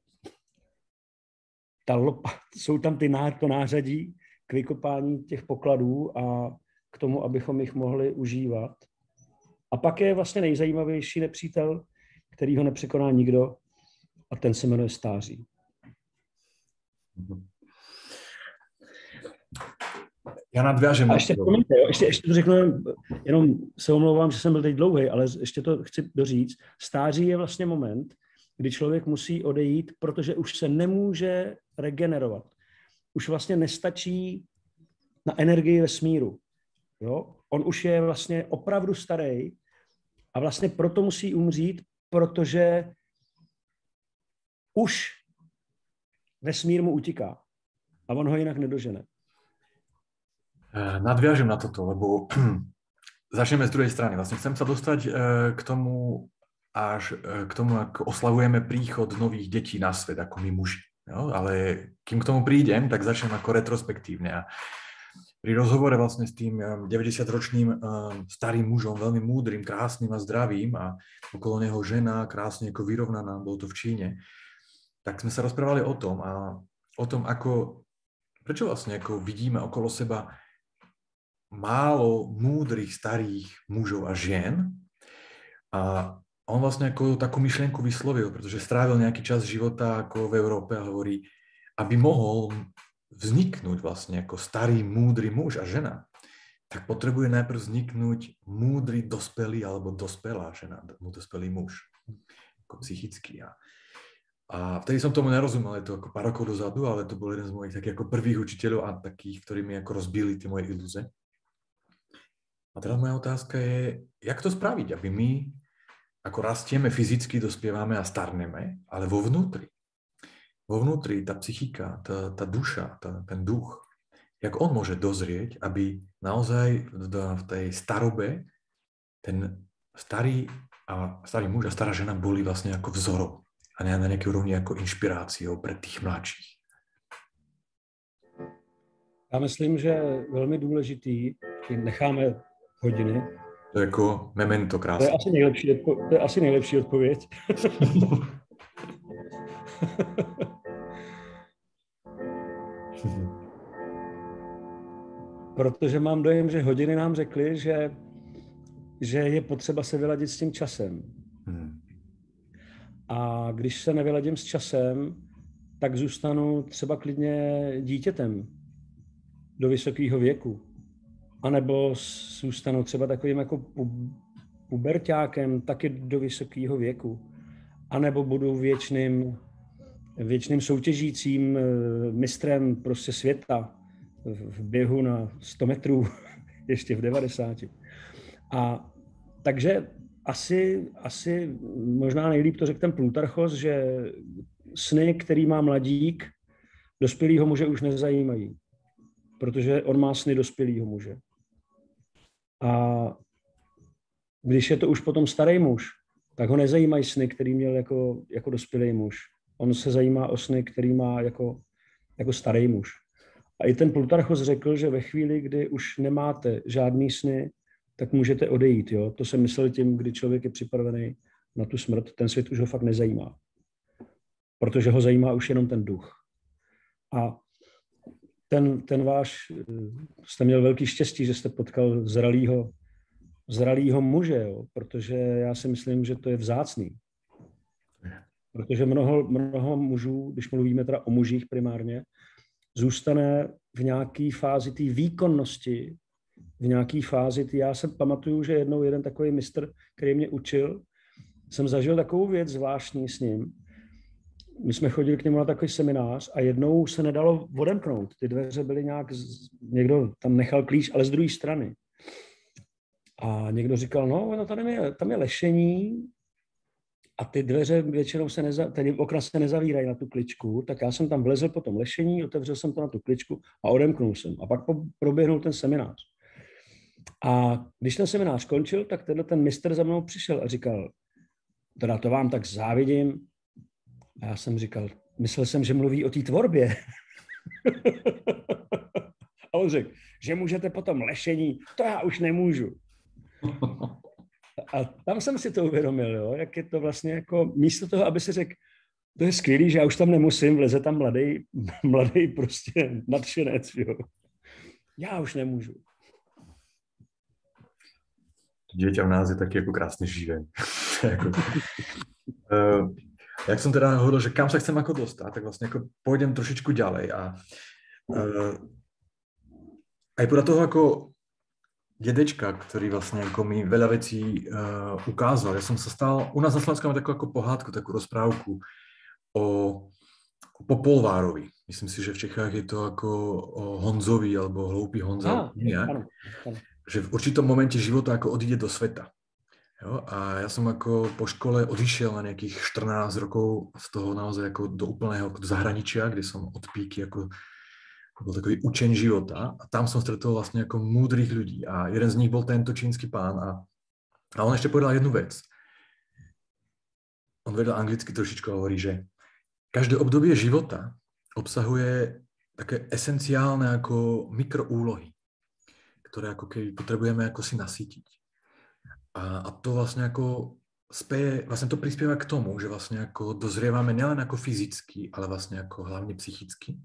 jsou tam to nářadí k vykopání těch pokladů a k tomu, abychom jich mohli užívat. A pak je vlastně nejzajímavější nepřítel, který ho nepřekoná nikdo, a ten se jmenuje stáří. Já nadvážem. A ještě to řeknu, jenom se omlouvám, že jsem byl teď dlouhý, ale ještě to chci doříct. Stáří je vlastně moment, kdy člověk musí odejít, protože už se nemůže regenerovat. Už vlastně nestačí na energii vesmíru. Jo? On už je vlastně opravdu starý a vlastně proto musí umřít, protože už vesmír mu utíká a on ho jinak nedožene. Nadviažem na toto, lebo začneme z druhej strany. Vlastne chcem sa dostať k tomu, ako oslavujeme príchod nových detí na svet, ako my muži. Jo? Ale kým k tomu prídem, tak začnem ako retrospektívne. A pri rozhovore vlastne s tým 90-ročným starým mužom, veľmi múdrym, krásnym a zdravým a okolo neho žena, krásne ako vyrovnaná, bolo to v Číne, tak sme sa rozprávali o tom, prečo vlastne ako vidíme okolo seba málo múdrych starých mužov a žien. A on vlastne ako takú myšlienku vyslovil, pretože strávil nejaký čas života ako v Európe a hovorí, aby mohol vzniknúť vlastne ako starý, múdry muž a žena, tak potrebuje najprv vzniknúť múdry, dospelý alebo dospelá žena, dospelý muž, ako psychický. A vtedy som tomu nerozumel, je to ako pár rokov dozadu, ale to bol jeden z mojich takých ako prvých učiteľov a takých, ktorí mi ako rozbili tie moje ilúze. A teraz moja otázka je, jak to spraviť, aby my ako rastieme fyzicky, dospievame a starneme, ale vo vnútri tá psychika, tá duša, ten duch, jak on môže dozrieť, aby naozaj v tej starobe ten starý muž a stará žena boli vlastne ako vzorom a ne na nejakej úrovni ako inšpiráciou pre tých mladších. Já myslím, že je velmi důležitý, necháme hodiny. To je jako memento krásné. To je asi nejlepší odpověď. Protože mám dojem, že hodiny nám řekly, že je potřeba se vyladit s tím časem. A když se nevyladím s časem, tak zůstanu třeba klidně dítětem do vysokého věku. A nebo zůstanu třeba takovým jako puberťákem taky do vysokého věku. A nebo budu věčným soutěžícím mistrem prostě světa v běhu na 100 metrů, ještě v 90. A takže asi možná nejlíp to řekl ten Plutarchos, že sny, který má mladík, dospělýho muže už nezajímají, protože on má sny dospělýho muže. A když je to už potom starý muž, tak ho nezajímají sny, který měl jako dospělý muž. On se zajímá o sny, který má jako starý muž. A i ten Plutarchos řekl, že ve chvíli, kdy už nemáte žádný sny, tak můžete odejít. Jo? To jsem myslel tím, kdy člověk je připravený na tu smrt. Ten svět už ho fakt nezajímá. Protože ho zajímá už jenom ten duch. A ten váš, jste měl velký štěstí, že jste potkal zralýho muže, jo? Protože já si myslím, že to je vzácný. Protože mnoho mužů, když mluvíme teda o mužích primárně, zůstane v nějaké fázi té výkonnosti, v nějaké fázi, já se pamatuju, že jednou jeden takový mistr, který mě učil, jsem zažil takovou věc zvláštní s ním. My jsme chodili k němu na takový seminář a jednou se nedalo odemknout. Ty dveře byly nějak, někdo tam nechal klíč, ale z druhé strany. A někdo říkal, no tam je lešení a ty dveře většinou tedy okna se nezavírají na tu kličku, tak já jsem tam vlezl po tom lešení, otevřel jsem to na tu kličku a odemknul jsem. A pak proběhnul ten seminář. A když ten seminář skončil, tak ten mistr za mnou přišel a říkal, teda to vám tak závidím. A já jsem říkal, myslel jsem, že mluví o té tvorbě. A on řekl, že můžete potom lešení, to já už nemůžu. A tam jsem si to uvědomil, jo, jak je to vlastně jako místo toho, aby si řekl, to je skvělý, že já už tam nemusím, vleze tam mladý prostě nadšenec, jo. Já už nemůžu. Dieťa v nás je taký ako krásny živeň. Jak som teda hovoril, že kam sa chcem ako dostať, tak vlastne ako pôjdem trošičku ďalej a aj podľa toho, ako dedečka, ktorý vlastne ako mi veľa vecí ukázal, ja som sa stal, u nás na Slovensku máme takú ako pohádku, takú rozprávku o Popolvárovi. Myslím si, že v Čechách je to ako o Honzovi alebo Hloupý Honza. Áno. Že v určitom momente života ako odíde do sveta. Jo? A ja som ako po škole odišiel na nejakých 14 rokov z toho naozaj ako do úplného do zahraničia, kde som od píky ako bol takový učeň života a tam som stretol vlastne ako múdrych ľudí a jeden z nich bol tento čínsky pán a on ešte povedal jednu vec. On vedel anglicky trošičku a hovorí, že každé obdobie života obsahuje také esenciálne ako mikroúlohy, ktoré ako keby potrebujeme ako si nasýtiť. A to vlastne ako vlastne to prispieva k tomu, že vlastne ako dozrievame nielen ako fyzicky, ale vlastne ako hlavne psychicky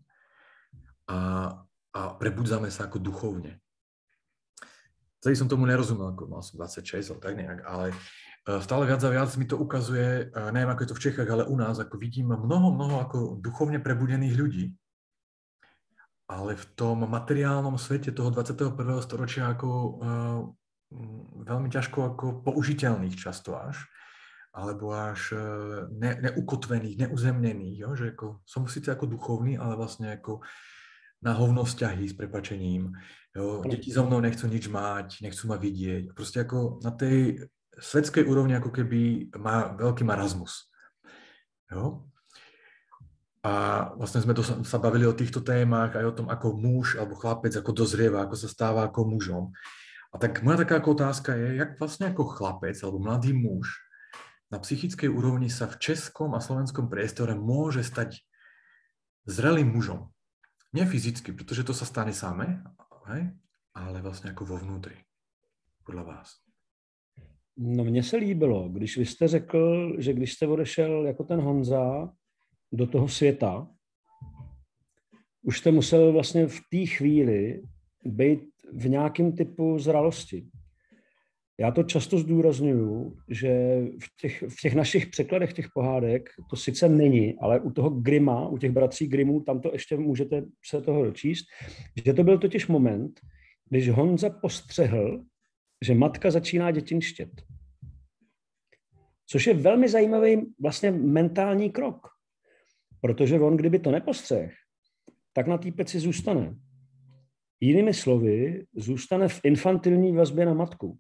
a prebudzame sa ako duchovne. Celý som tomu nerozumel, ako mal som 26 alebo tak nejak, ale stále viac a viac mi to ukazuje, neviem ako je to v Čechách, ale u nás ako vidím mnoho ako duchovne prebudených ľudí, ale v tom materiálnom svete toho 21. storočia ako veľmi ťažko ako použiteľných často až, alebo až neukotvených, neuzemnených, jo? Že ako, som síce ako duchovný, ale vlastne ako na hovno vzťahy s prepačením. Jo? Deti so mnou nechcú nič mať, nechcú ma vidieť. Proste ako na tej svetskej úrovni ako keby má veľký marazmus. Jo? A vlastne sme sa bavili o týchto témach aj o tom, ako muž alebo chlapec ako dozrieva, ako sa stáva ako mužom. A tak moja taká ako otázka je, jak vlastne ako chlapec alebo mladý muž na psychickej úrovni sa v českom a slovenskom priestore môže stať zrelým mužom. Nie fyzicky, pretože to sa stane samé, ale vlastne ako vo vnútri. Podľa vás. No mně se líbilo, když vy jste řekl, že když jste odešel jako ten Honza do toho světa, už jste musel vlastně v té chvíli být v nějakém typu zralosti. Já to často zdůrazňuju, že v těch našich překladech těch pohádek to sice není, ale u toho Grimma, u těch bratří Grimmů, tam to ještě můžete se toho dočíst, že to byl totiž moment, když Honza postřehl, že matka začíná dětinštět. Což je velmi zajímavý vlastně mentální krok. Protože on, kdyby to nepostřehl, tak na té peci zůstane. Jinými slovy, zůstane v infantilní vazbě na matku.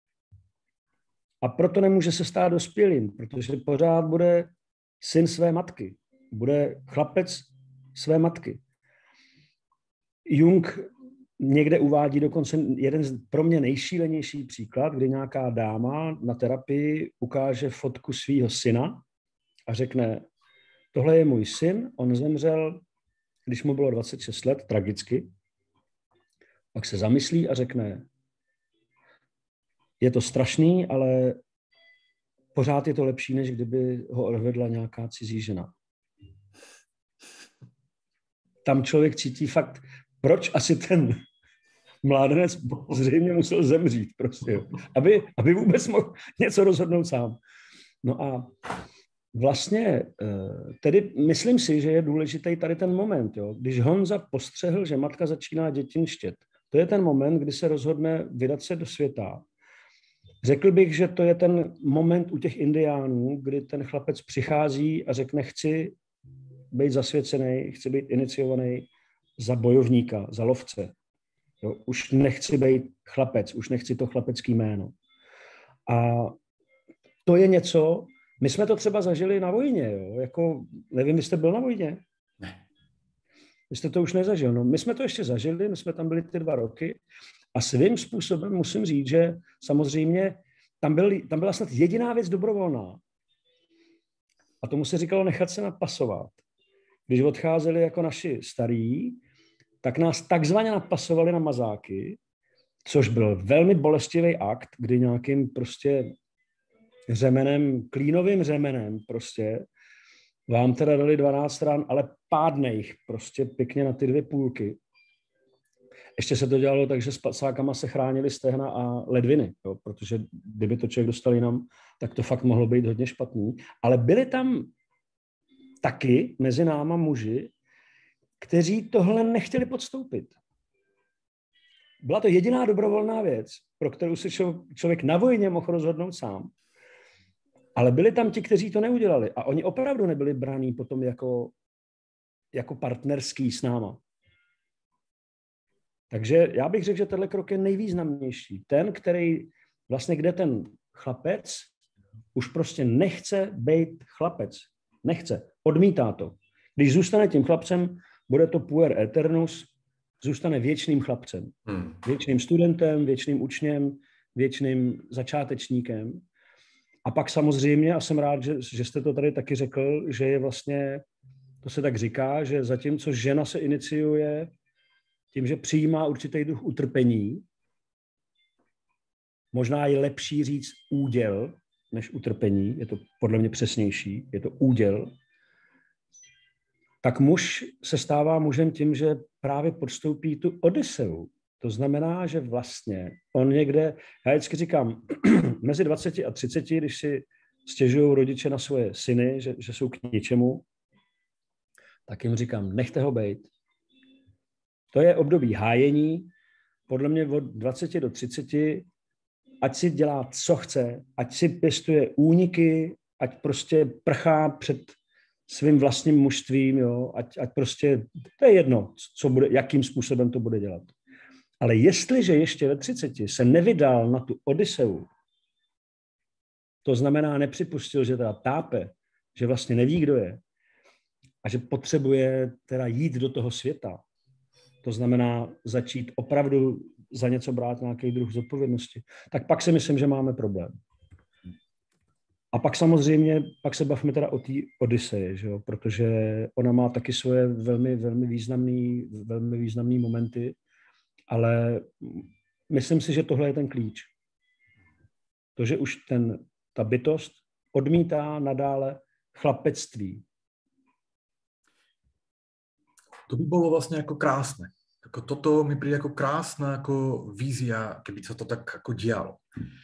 A proto nemůže se stát dospělým, protože pořád bude syn své matky. Bude chlapec své matky. Jung někde uvádí dokonce jeden pro mě nejšílenější příklad, kdy nějaká dáma na terapii ukáže fotku svého syna a řekne, tohle je můj syn, on zemřel, když mu bylo 26 let, tragicky. Pak se zamyslí a řekne, je to strašný, ale pořád je to lepší, než kdyby ho odvedla nějaká cizí žena. Tam člověk cítí fakt, proč asi ten mládenec zřejmě musel zemřít, prostě, aby vůbec mohl něco rozhodnout sám. No a vlastně, tedy myslím si, že je důležitý tady ten moment, jo? Když Honza postřehl, že matka začíná dětinštět. To je ten moment, kdy se rozhodne vydat se do světa. Řekl bych, že to je ten moment u těch indiánů, kdy ten chlapec přichází a řekne, chci být zasvěcený, chci být iniciovaný za bojovníka, za lovce. Jo? Už nechci být chlapec, už nechci to chlapecký jméno. A to je něco, my jsme to třeba zažili na vojně, jo? Jako, nevím, vy jste byl na vojně? Ne. Vy jste to už nezažil. No, my jsme to ještě zažili, my jsme tam byli ty 2 roky a svým způsobem musím říct, že samozřejmě tam byla snad jediná věc dobrovolná. A tomu se říkalo nechat se napasovat. Když odcházeli jako naši starí, tak nás takzvaně napasovali na mazáky, což byl velmi bolestivý akt, kdy nějakým prostě řemenem, klínovým řemenem prostě vám teda dali 12 ran, ale pádnej prostě pěkně na ty 2 půlky. Ještě se to dělalo tak, že s pacákama se chránili stehna a ledviny, jo, protože kdyby to člověk dostal jinam, tak to fakt mohlo být hodně špatný. Ale byli tam taky mezi náma muži, kteří tohle nechtěli podstoupit. Byla to jediná dobrovolná věc, pro kterou se člověk na vojně mohl rozhodnout sám. Ale byli tam ti, kteří to neudělali. A oni opravdu nebyli braní potom jako partnerský s náma. Takže já bych řekl, že tenhle krok je nejvýznamnější. Ten, který vlastně, kde ten chlapec už prostě nechce být chlapec. Nechce. Odmítá to. Když zůstane tím chlapcem, bude to puer eternus, zůstane věčným chlapcem. Věčným studentem, věčným učněm, věčným začátečníkem. A pak samozřejmě, a jsem rád, že jste to tady taky řekl, že je vlastně, to se tak říká, že zatímco žena se iniciuje tím, že přijímá určitý druh utrpení, možná je lepší říct úděl než utrpení, je to podle mě přesnější, je to úděl, tak muž se stává mužem tím, že právě podstoupí tu Odyseu. To znamená, že vlastně on někde, já vždycky říkám, mezi 20 a 30, když si stěžují rodiče na svoje syny, že jsou k ničemu, tak jim říkám, nechte ho bejt. To je období hájení, podle mě od 20 do 30, ať si dělá, co chce, ať si pěstuje úniky, ať prostě prchá před svým vlastním mužstvím, jo, ať prostě, to je jedno, co bude, jakým způsobem to bude dělat. Ale jestliže ještě ve 30 se nevydal na tu Odyseu, to znamená nepřipustil, že teda tápe, že vlastně neví, kdo je a že potřebuje teda jít do toho světa, to znamená začít opravdu za něco brát nějaký druh zodpovědnosti, tak pak si myslím, že máme problém. A pak samozřejmě, pak se bavíme teda o té Odyseji, že jo? Protože ona má taky svoje velmi významný momenty, ale myslím si, že tohle je ten klíč. To, že už ta bytost odmítá nadále chlapectví. To by bolo vlastne ako krásne. Toto mi príde ako krásna ako vízia, keby sa to tak ako dialo.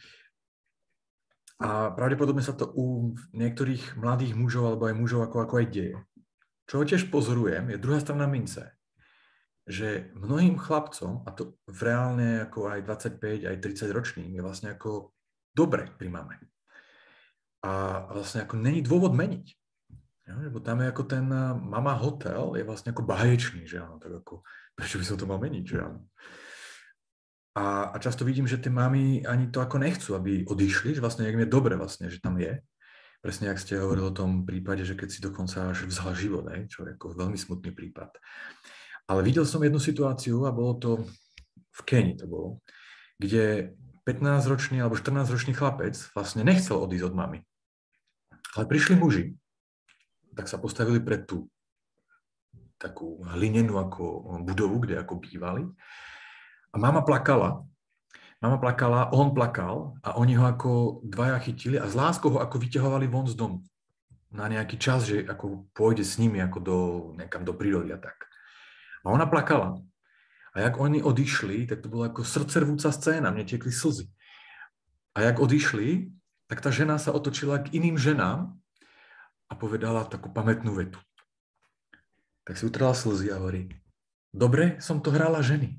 A pravdepodobne sa to u niektorých mladých mužov alebo aj mužov ako aj deje. Čo tiež pozorujem, je druhá strana mince. Že mnohým chlapcom, a to v reálne ako aj 25, aj 30 ročným, je vlastne ako dobre pri mame. A vlastne ako není dôvod meniť. Ja, lebo tam je ako ten mama hotel, je vlastne ako báječný, že áno, tak ako, prečo by som to mal meniť, že áno. A často vidím, že tie mami ani to ako nechcú, aby odišli, že vlastne im je dobre vlastne, že tam je. Presne, jak ste hovorili o tom prípade, že keď si dokonca až vzal život, čo je ako veľmi smutný prípad. Ale videl som jednu situáciu a bolo to v Kenii to bolo, kde 15-ročný alebo 14-ročný chlapec vlastne nechcel odísť od mamy. Ale prišli muži, tak sa postavili pred tú takú hlinenú ako budovu, kde ako bývali. A mama plakala, on plakal a oni ho ako dvaja chytili a s láskou ho ako vyťahovali von z domu. Na nejaký čas, že ako pôjde s nimi ako nekam do prírody a tak. A ona plakala. A jak oni odišli, tak to bola ako srdcervúca scéna, mne tiekli slzy. A jak odišli, tak tá žena sa otočila k iným ženám a povedala takú pamätnú vetu. Tak si utrela slzy a hovorí, dobre som to hrala ženy.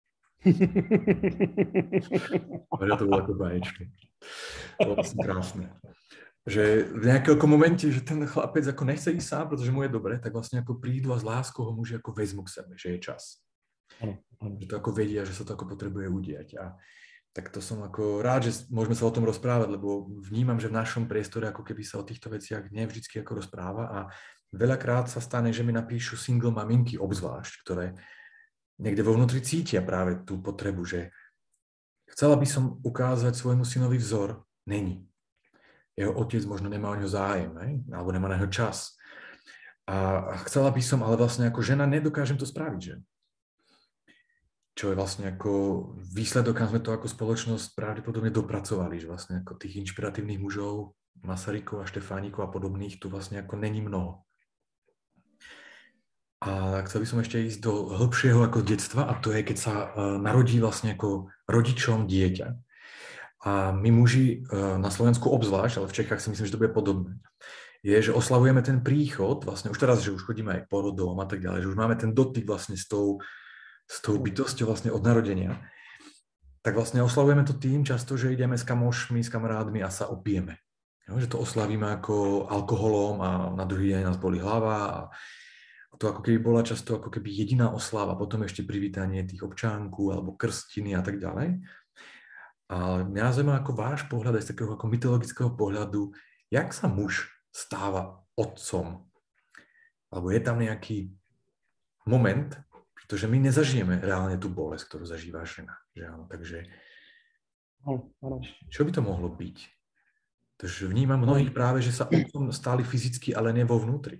Že to bolo ako báječné. To bolo asi krásne. Že v nejakom momente, že ten chlapec ako nechce ísť sám, pretože mu je dobre, tak vlastne ako prídu a z láskou ho muži ako vezmu k sebe, že je čas. Ano. Že to ako vedia, že sa to ako potrebuje udiať. A tak to som ako rád, že môžeme sa o tom rozprávať, lebo vnímam, že v našom priestore ako keby sa o týchto veciach nevždycky ako rozpráva a veľakrát sa stane, že mi napíšu single maminky obzvlášť, ktoré niekde vo vnútri cítia práve tú potrebu, že chcela by som ukázať svojmu synovi vzor, není. Jeho otec možno nemá o ňo zájem, alebo nemá na ňo čas. A chcela by som, ale vlastne ako žena nedokážem to spraviť, že? Čo je vlastne ako výsledok, kam sme to ako spoločnosť pravdepodobne dopracovali, že vlastne ako tých inšpiratívnych mužov, Masarykov a Štefánikov a podobných tu vlastne ako není mnoho. A chcel by som ešte ísť do hĺbšieho ako detstva a to je, keď sa narodí vlastne ako rodičom dieťa. A my muži na Slovensku obzvlášť, ale v Čechách si myslím, že to bude podobné, je, že oslavujeme ten príchod, vlastne už teraz, že už chodíme aj k porodom a tak ďalej, že už máme ten dotyk vlastne s tou bytosťou vlastne od narodenia. Tak vlastne oslavujeme to tým často, že ideme s kamošmi, s kamarádmi a sa opijeme. Jo, že to oslavíme ako alkoholom a na druhý deň nás bolí hlava a to ako keby bola často ako keby jediná oslava, potom ešte privítanie tých občánku alebo krstiny a tak ďalej. Ale mňa zaujíma ako váš pohľad aj z takého ako mytologického pohľadu, jak sa muž stáva otcom? Alebo je tam nejaký moment, pretože my nezažijeme reálne tú bolesť, ktorú zažíva žena. Že áno, takže čo by to mohlo byť? Takže vnímam mnohých práve, že sa otcom stáli fyzicky, ale ne vo vnútri.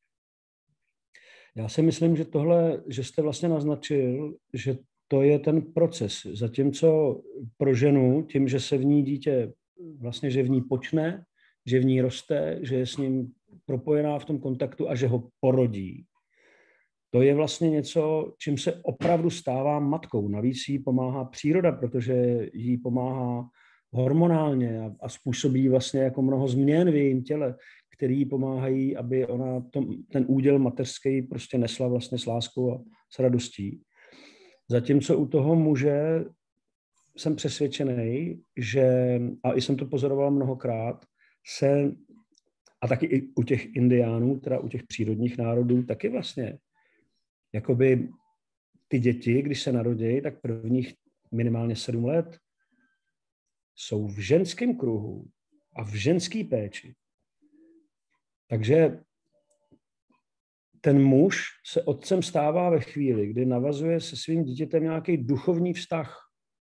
Já si myslím, že tohle, že jste vlastně naznačil, že to je ten proces. Zatímco pro ženu, tím, že se v ní dítě, vlastně, že v ní počne, že v ní roste, že je s ním propojená v tom kontaktu a že ho porodí, to je vlastně něco, čím se opravdu stává matkou. Navíc jí pomáhá příroda, protože jí pomáhá hormonálně a způsobí vlastně jako mnoho změn v jejím těle, který pomáhají, aby ona ten úděl mateřský prostě nesla vlastně s láskou a s radostí. Zatímco u toho muže jsem přesvědčený, že, a i jsem to pozoroval mnohokrát, a taky i u těch indiánů, teda u těch přírodních národů, taky vlastně, jakoby ty děti, když se narodí, tak prvních minimálně 7 let jsou v ženském kruhu a v ženské péči. Takže ten muž se otcem stává ve chvíli, kdy navazuje se svým dítětem nějaký duchovní vztah.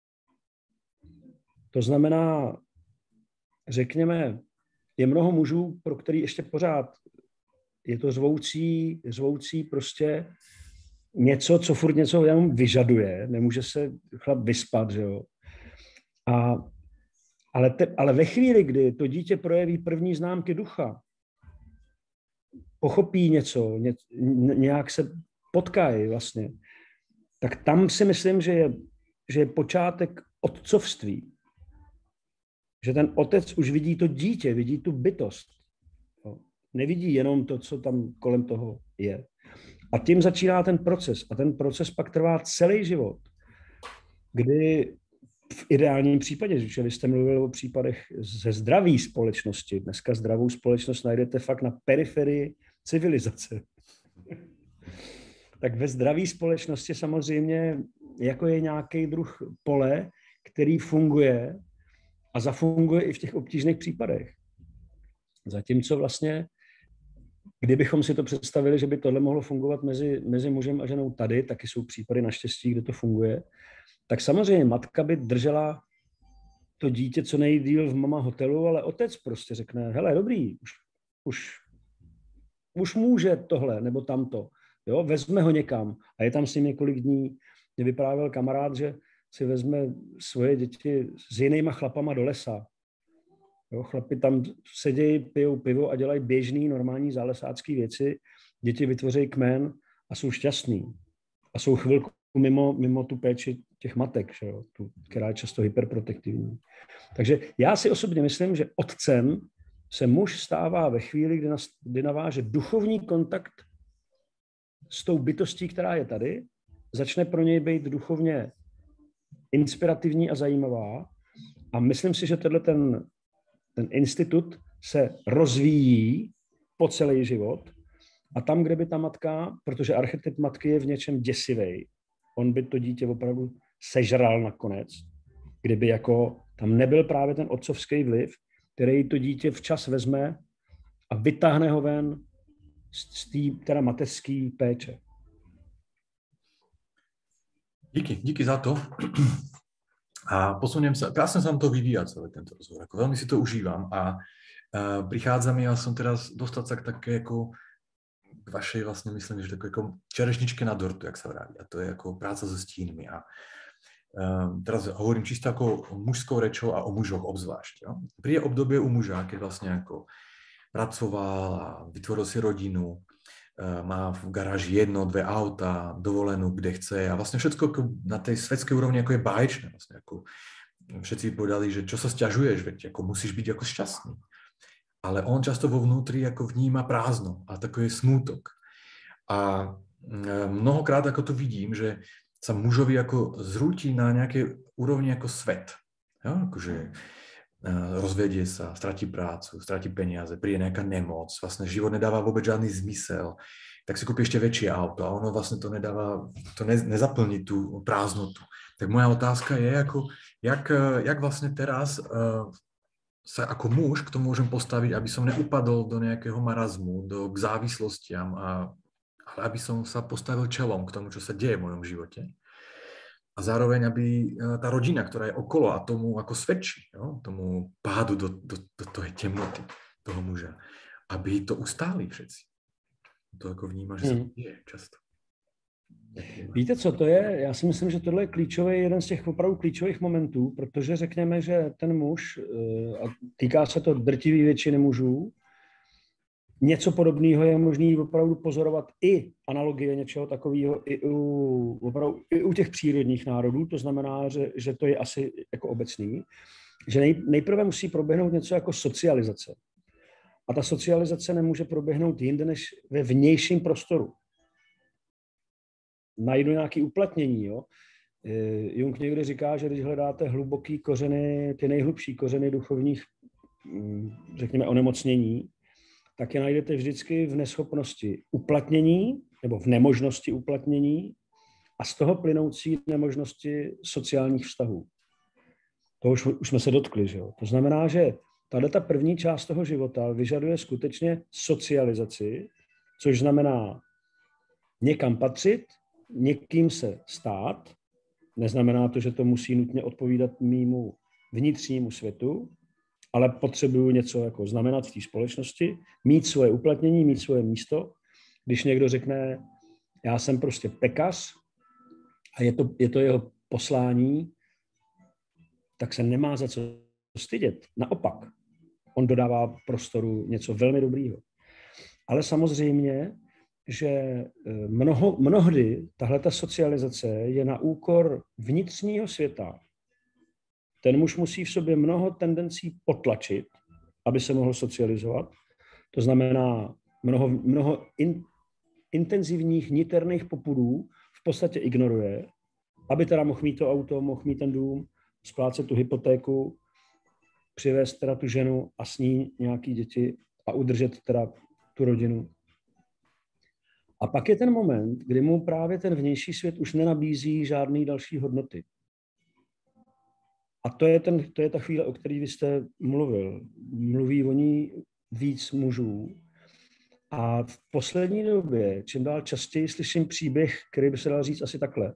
To znamená, řekněme, je mnoho mužů, pro který ještě pořád je to zvoucí prostě něco, co furt něco jenom vyžaduje. Nemůže se chlap vyspat, že jo. Ale ve chvíli, kdy to dítě projeví první známky ducha, pochopí něco, nějak se potkají vlastně, tak tam si myslím, že je počátek otcovství. Že ten otec už vidí to dítě, vidí tu bytost. Nevidí jenom to, co tam kolem toho je. A tím začíná ten proces. A ten proces pak trvá celý život. Kdy v ideálním případě, že vy jste mluvil o případech ze zdraví společnosti. Dneska zdravou společnost najdete fakt na periferii civilizace. Tak ve zdraví společnosti samozřejmě jako je nějaký druh pole, který funguje a zafunguje i v těch obtížných případech. Zatímco vlastně, kdybychom si to představili, že by tohle mohlo fungovat mezi mužem a ženou tady, taky jsou případy naštěstí, kde to funguje, tak samozřejmě matka by držela to dítě co nejdýl v mama hotelu, ale otec prostě řekne, hele, dobrý, už může tohle nebo tamto, jo, vezme ho někam a je tam s ním několik dní. Mě vyprávěl kamarád, že si vezme svoje děti s jinýma chlapama do lesa. Jo, chlapi tam sedějí, pijou pivo a dělají běžný, normální zálesácký věci. Děti vytvoří kmen a jsou šťastný. A jsou chvilku mimo tu péči těch matek, že jo, která je často hyperprotektivní. Takže já si osobně myslím, že otcem se muž stává ve chvíli, kdy naváže duchovní kontakt s tou bytostí, která je tady, začne pro něj být duchovně inspirativní a zajímavá. A myslím si, že ten institut se rozvíjí po celý život. A tam, kde by ta matka, protože archetyp matky je v něčem děsivý, on by to dítě opravdu sežral nakonec, kdyby jako tam nebyl právě ten otcovský vliv, který to dítě včas vezme a vytáhne ho ven z té teda mateřské péče. Díky za to. A posuniem sa, krásne sa nám to vyvíja celý tento rozhovor, ako veľmi si to užívam a prichádza mi, ja som teraz dostať sa k také ako k vašej vlastne myslím, že také ako čerešničke na dortu, jak sa vraví, a to je ako práca so stínmi a teraz hovorím čisto ako mužskou rečou a o mužoch obzvlášť. Jo? Príde obdobie u muža, keď vlastne ako pracoval a vytvoril si rodinu, má v garáži 1, 2 auta, dovolenú, kde chce a vlastne všetko na tej svetskej úrovni ako je báječné. Vlastne ako všetci povedali, že čo sa sťažuješ, veď ako musíš byť ako šťastný. Ale on často vo vnútri ako vníma prázdno a takový smútok. A mnohokrát ako to vidím, že sa mužovi ako zrúti na nejakej úrovni ako svet. Jo? Akože rozvedie sa, stratí prácu, stratí peniaze, príde nejaká nemoc, vlastne život nedáva vôbec žiadny zmysel, tak si kúpi ešte väčšie auto a ono vlastne to nedáva, to nezaplní tú prázdnotu. Tak moja otázka je, ako, jak vlastne teraz sa ako muž k tomu môžem postaviť, aby som neupadol do nejakého marazmu, k závislostiam, ale aby som sa postavil čelom k tomu, čo sa deje v mojom živote. A zároveň, aby tá rodina, ktorá je okolo a tomu ako svedčí, jo, tomu pádu do tej temnoty toho muža, aby to ustáli všetci. To ako vníma, že sa to děje často. Víte, co to je? Já si myslím, že tohle je klíčový, jeden z těch opravdu klíčových momentů, protože řekněme, že ten muž, a týká se to drtivé většiny mužů, něco podobného je možný opravdu pozorovat i analogie něčeho takového i u těch přírodních národů, to znamená, že to je asi jako obecný, že nejprve musí proběhnout něco jako socializace. A ta socializace nemůže proběhnout jinde než ve vnějším prostoru. Najdu nějaké uplatnění. Jo? Jung někdy říká, že když hledáte hluboký kořeny, ty nejhlubší kořeny duchovních, řekněme, onemocnění, tak je najdete vždycky v neschopnosti uplatnění nebo v nemožnosti uplatnění a z toho plynoucí nemožnosti sociálních vztahů. To už jsme se dotkli. Že jo? To znamená, že ta první část toho života vyžaduje skutečně socializaci, což znamená někam patřit, někým se stát. Neznamená to, že to musí nutně odpovídat mému vnitřnímu světu, ale potřebuju něco jako znamenat v té společnosti, mít svoje uplatnění, mít svoje místo. Když někdo řekne, já jsem prostě pekař a je to jeho poslání, tak se nemá za co stydět. Naopak, on dodává prostoru něco velmi dobrýho. Ale samozřejmě, že mnohdy tahleta socializace je na úkor vnitřního světa. Ten muž musí v sobě mnoho tendencí potlačit, aby se mohl socializovat. To znamená mnoho intenzivních niterných popudů v podstatě ignoruje, aby teda mohl mít to auto, mohl mít ten dům, splácet tu hypotéku, přivést teda tu ženu a s ní nějaký děti a udržet teda tu rodinu. A pak je ten moment, kdy mu právě ten vnější svět už nenabízí žádný další hodnoty. A to je ta chvíle, o které vy jste mluvil. Mluví o ní víc mužů. A v poslední době, čím dál častěji slyším příběh, který by se dal říct asi takhle.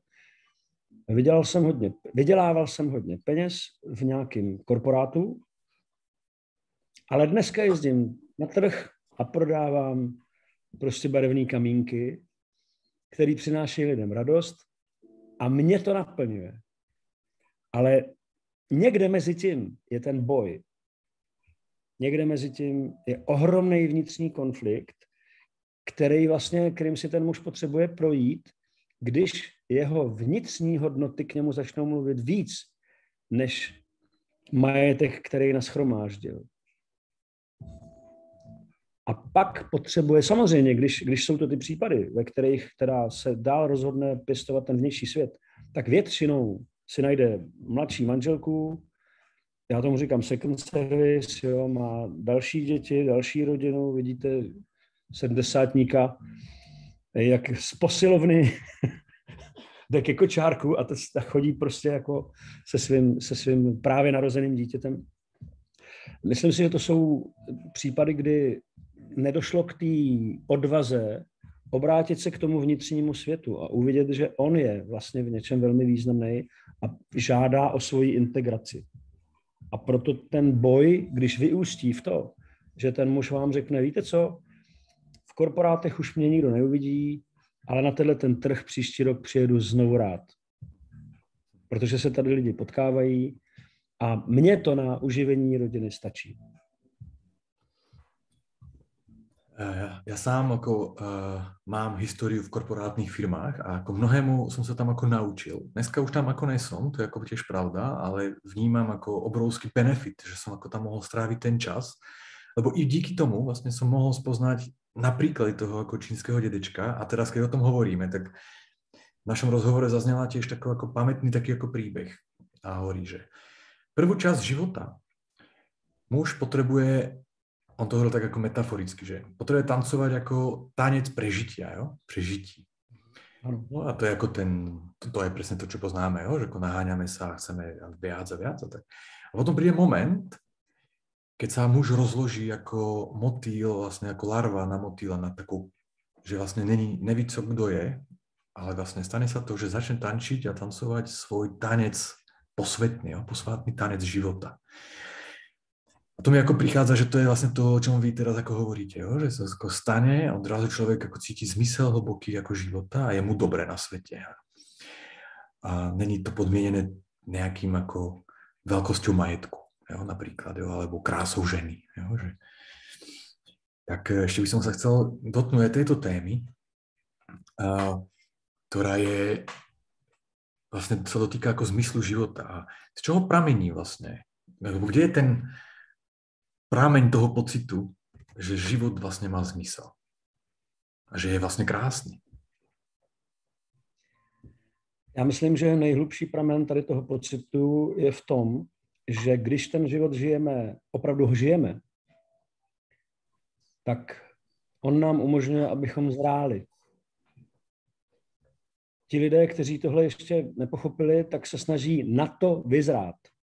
Vydělával jsem hodně peněz v nějakém korporátu, ale dneska jezdím na trh a prodávám prostě barevné kamínky, které přinášejí lidem radost a mě to naplňuje. Ale někde mezi tím je ten boj. Někde mezi tím je ohromný vnitřní konflikt, kterým si ten muž potřebuje projít, když jeho vnitřní hodnoty k němu začnou mluvit víc, než majetek, který nashromáždil. pak potřebuje, samozřejmě, když jsou to ty případy, ve kterých teda se dál rozhodne pěstovat ten vnější svět, tak většinou si najde mladší manželku, já tomu říkám second service, jo, má další děti, další rodinu, vidíte 70-tníka, jak z posilovny jde ke kočárku a chodí prostě jako se svým právě narozeným dítětem. Myslím si, že to jsou případy, kdy nedošlo k té odvaze obrátit se k tomu vnitřnímu světu a uvidět, že on je vlastně v něčem velmi významný a žádá o svoji integraci. A proto ten boj, když vyústí v to, že ten muž vám řekne, víte co, v korporátech už mě nikdo neuvidí, ale na tenhle ten trh příští rok přijedu znovu rád. Protože se tady lidi potkávají a mně to na uživení rodiny stačí. Ja sám mám históriu v korporátnych firmách a ako mnohému som sa tam ako naučil. Dneska už tam ako nesom, to je ako tiež pravda, ale vnímam ako obrovský benefit, že som ako tam mohol stráviť ten čas, lebo i díky tomu vlastne som mohol spoznať napríklad toho ako čínskeho dedečka a teraz, keď o tom hovoríme, tak v našom rozhovore zaznela tiež ako pamätný taký ako príbeh a hovorí, že prvú časť života muž potrebuje, on to hovoril tak ako metaforicky, že potrebuje tancovať ako tanec prežitia, jo? Prežití. No a to je ako to je presne to, čo poznáme, jo? Že ako naháňame sa, chceme viac a viac a tak. A potom príde moment, keď sa muž rozloží ako motýl, vlastne ako larva na motýla, na takú, že vlastne neví, co kdo je, ale vlastne stane sa to, že začne tančiť a tancovať svoj tanec posvetný, jo? Posvátny tanec života. A to mi ako prichádza, že to je vlastne to, o čom vy teraz ako hovoríte, jo? Že sa ako stane a odrazu človek ako cíti zmysel hlboký ako života a je mu dobre na svete. A není to podmienené nejakým ako veľkosťou majetku, jo? Napríklad, jo? Alebo krásou ženy. Jo? Že... Tak ešte by som sa chcel dotknúť aj tejto témy, ktorá je vlastne sa dotýka ako zmyslu života. A z čoho pramení vlastne? Kde je ten prámeň toho pocitu, že život vlastne má zmysel a že je vlastne krásný? Já myslím, že nejhlubší pramen tady toho pocitu je v tom, že když ten život žijeme, opravdu ho žijeme, tak on nám umožňuje, abychom zráli. Ti lidé, kteří tohle ještě nepochopili, tak se snaží na to vyzrát.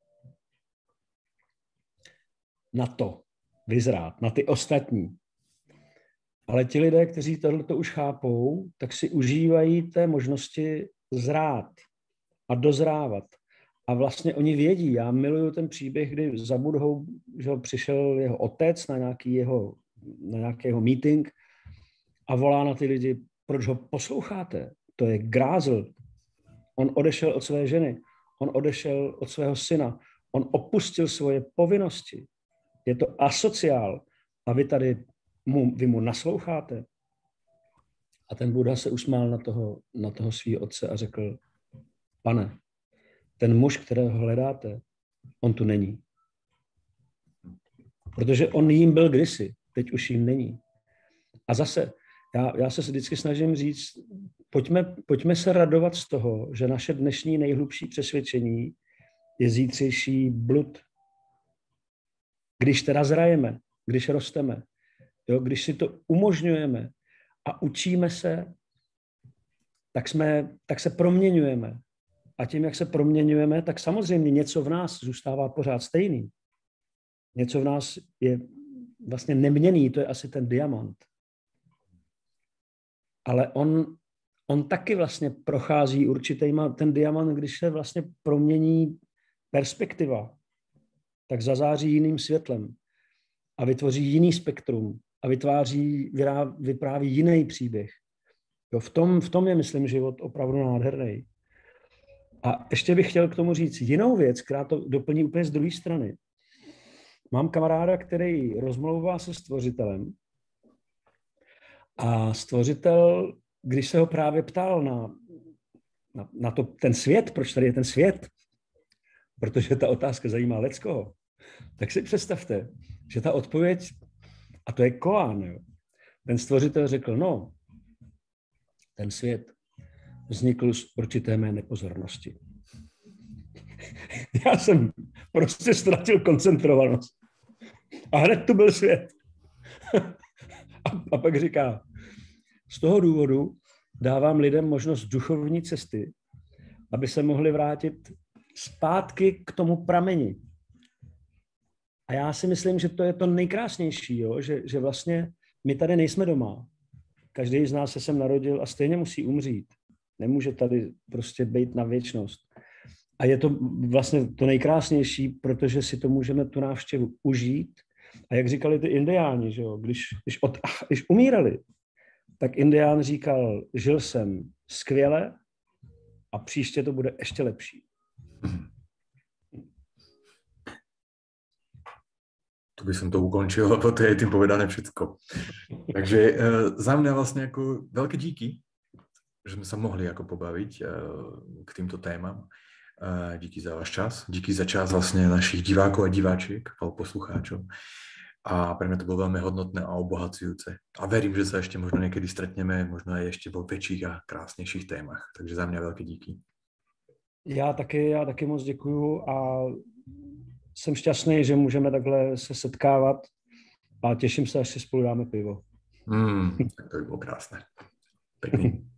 Na ty ostatní. Ale ti lidé, kteří tohleto už chápou, tak si užívají té možnosti zrát a dozrávat. A vlastně oni vědí, já miluju ten příběh, kdy za Budhou, že přišel jeho otec na nějaký jeho meeting a volá na ty lidi, proč ho posloucháte? To je grázl. On odešel od své ženy, on odešel od svého syna, on opustil svoje povinnosti. Je to asociál a vy mu nasloucháte. A ten Buddha se usmál na toho svého otce a řekl, pane, ten muž, kterého hledáte, on tu není. Protože on jím byl kdysi, teď už jím není. A zase, já se vždycky snažím říct, pojďme se radovat z toho, že naše dnešní nejhlubší přesvědčení je zítřejší blud. Když teda zrajeme, když rosteme, jo, když si to umožňujeme a učíme se, tak se proměňujeme. A tím, jak se proměňujeme, tak samozřejmě něco v nás zůstává pořád stejný. Něco v nás je vlastně neměnný, to je asi ten diamant. Ale on taky vlastně prochází určitýma, ten diamant, když se vlastně promění perspektiva, tak zazáří jiným světlem a vytvoří jiný spektrum a vypráví jiný příběh. Jo, v tom je, myslím, život opravdu nádherný. A ještě bych chtěl k tomu říct jinou věc, která to doplní úplně z druhé strany. Mám kamaráda, který rozmlouvá se stvořitelem a stvořitel, když se ho právě ptal na to, ten svět, proč tady je ten svět, protože ta otázka zajímá leckoho, tak si představte, že ta odpověď A to je koán. Jo. Ten stvořitel řekl, no, ten svět vznikl z určité mé nepozornosti. Já jsem prostě ztratil koncentrovanost. A hned tu byl svět. A pak říká, z toho důvodu dávám lidem možnost duchovní cesty, aby se mohli vrátit zpátky k tomu prameni. A já si myslím, že to je to nejkrásnější, jo? Že vlastně my tady nejsme doma. Každý z nás se sem narodil a stejně musí umřít. Nemůže tady prostě být na věčnost. A je to vlastně to nejkrásnější, protože si to můžeme tu návštěvu užít. A jak říkali ty indiáni, že jo? Když umírali, tak indián říkal, žil jsem skvěle a příště to bude ještě lepší. Tu by som to ukončil, lebo to je tým povedané všetko. Takže za mňa vlastne ako veľké díky, že sme sa mohli ako pobaviť k týmto témam. Díky za váš čas, díky za čas vlastne našich divákov a diváčiek, poslucháčov. A pre mňa to bolo veľmi hodnotné a obohacujúce. A verím, že sa ešte možno niekedy stretneme, možno aj ešte vo väčších a krásnejších témach. Takže za mňa veľké díky. Já taky moc děkuju a jsem šťastný, že můžeme takhle se setkávat a těším se, až si spolu dáme pivo. Tak to by bylo krásné. Pekný.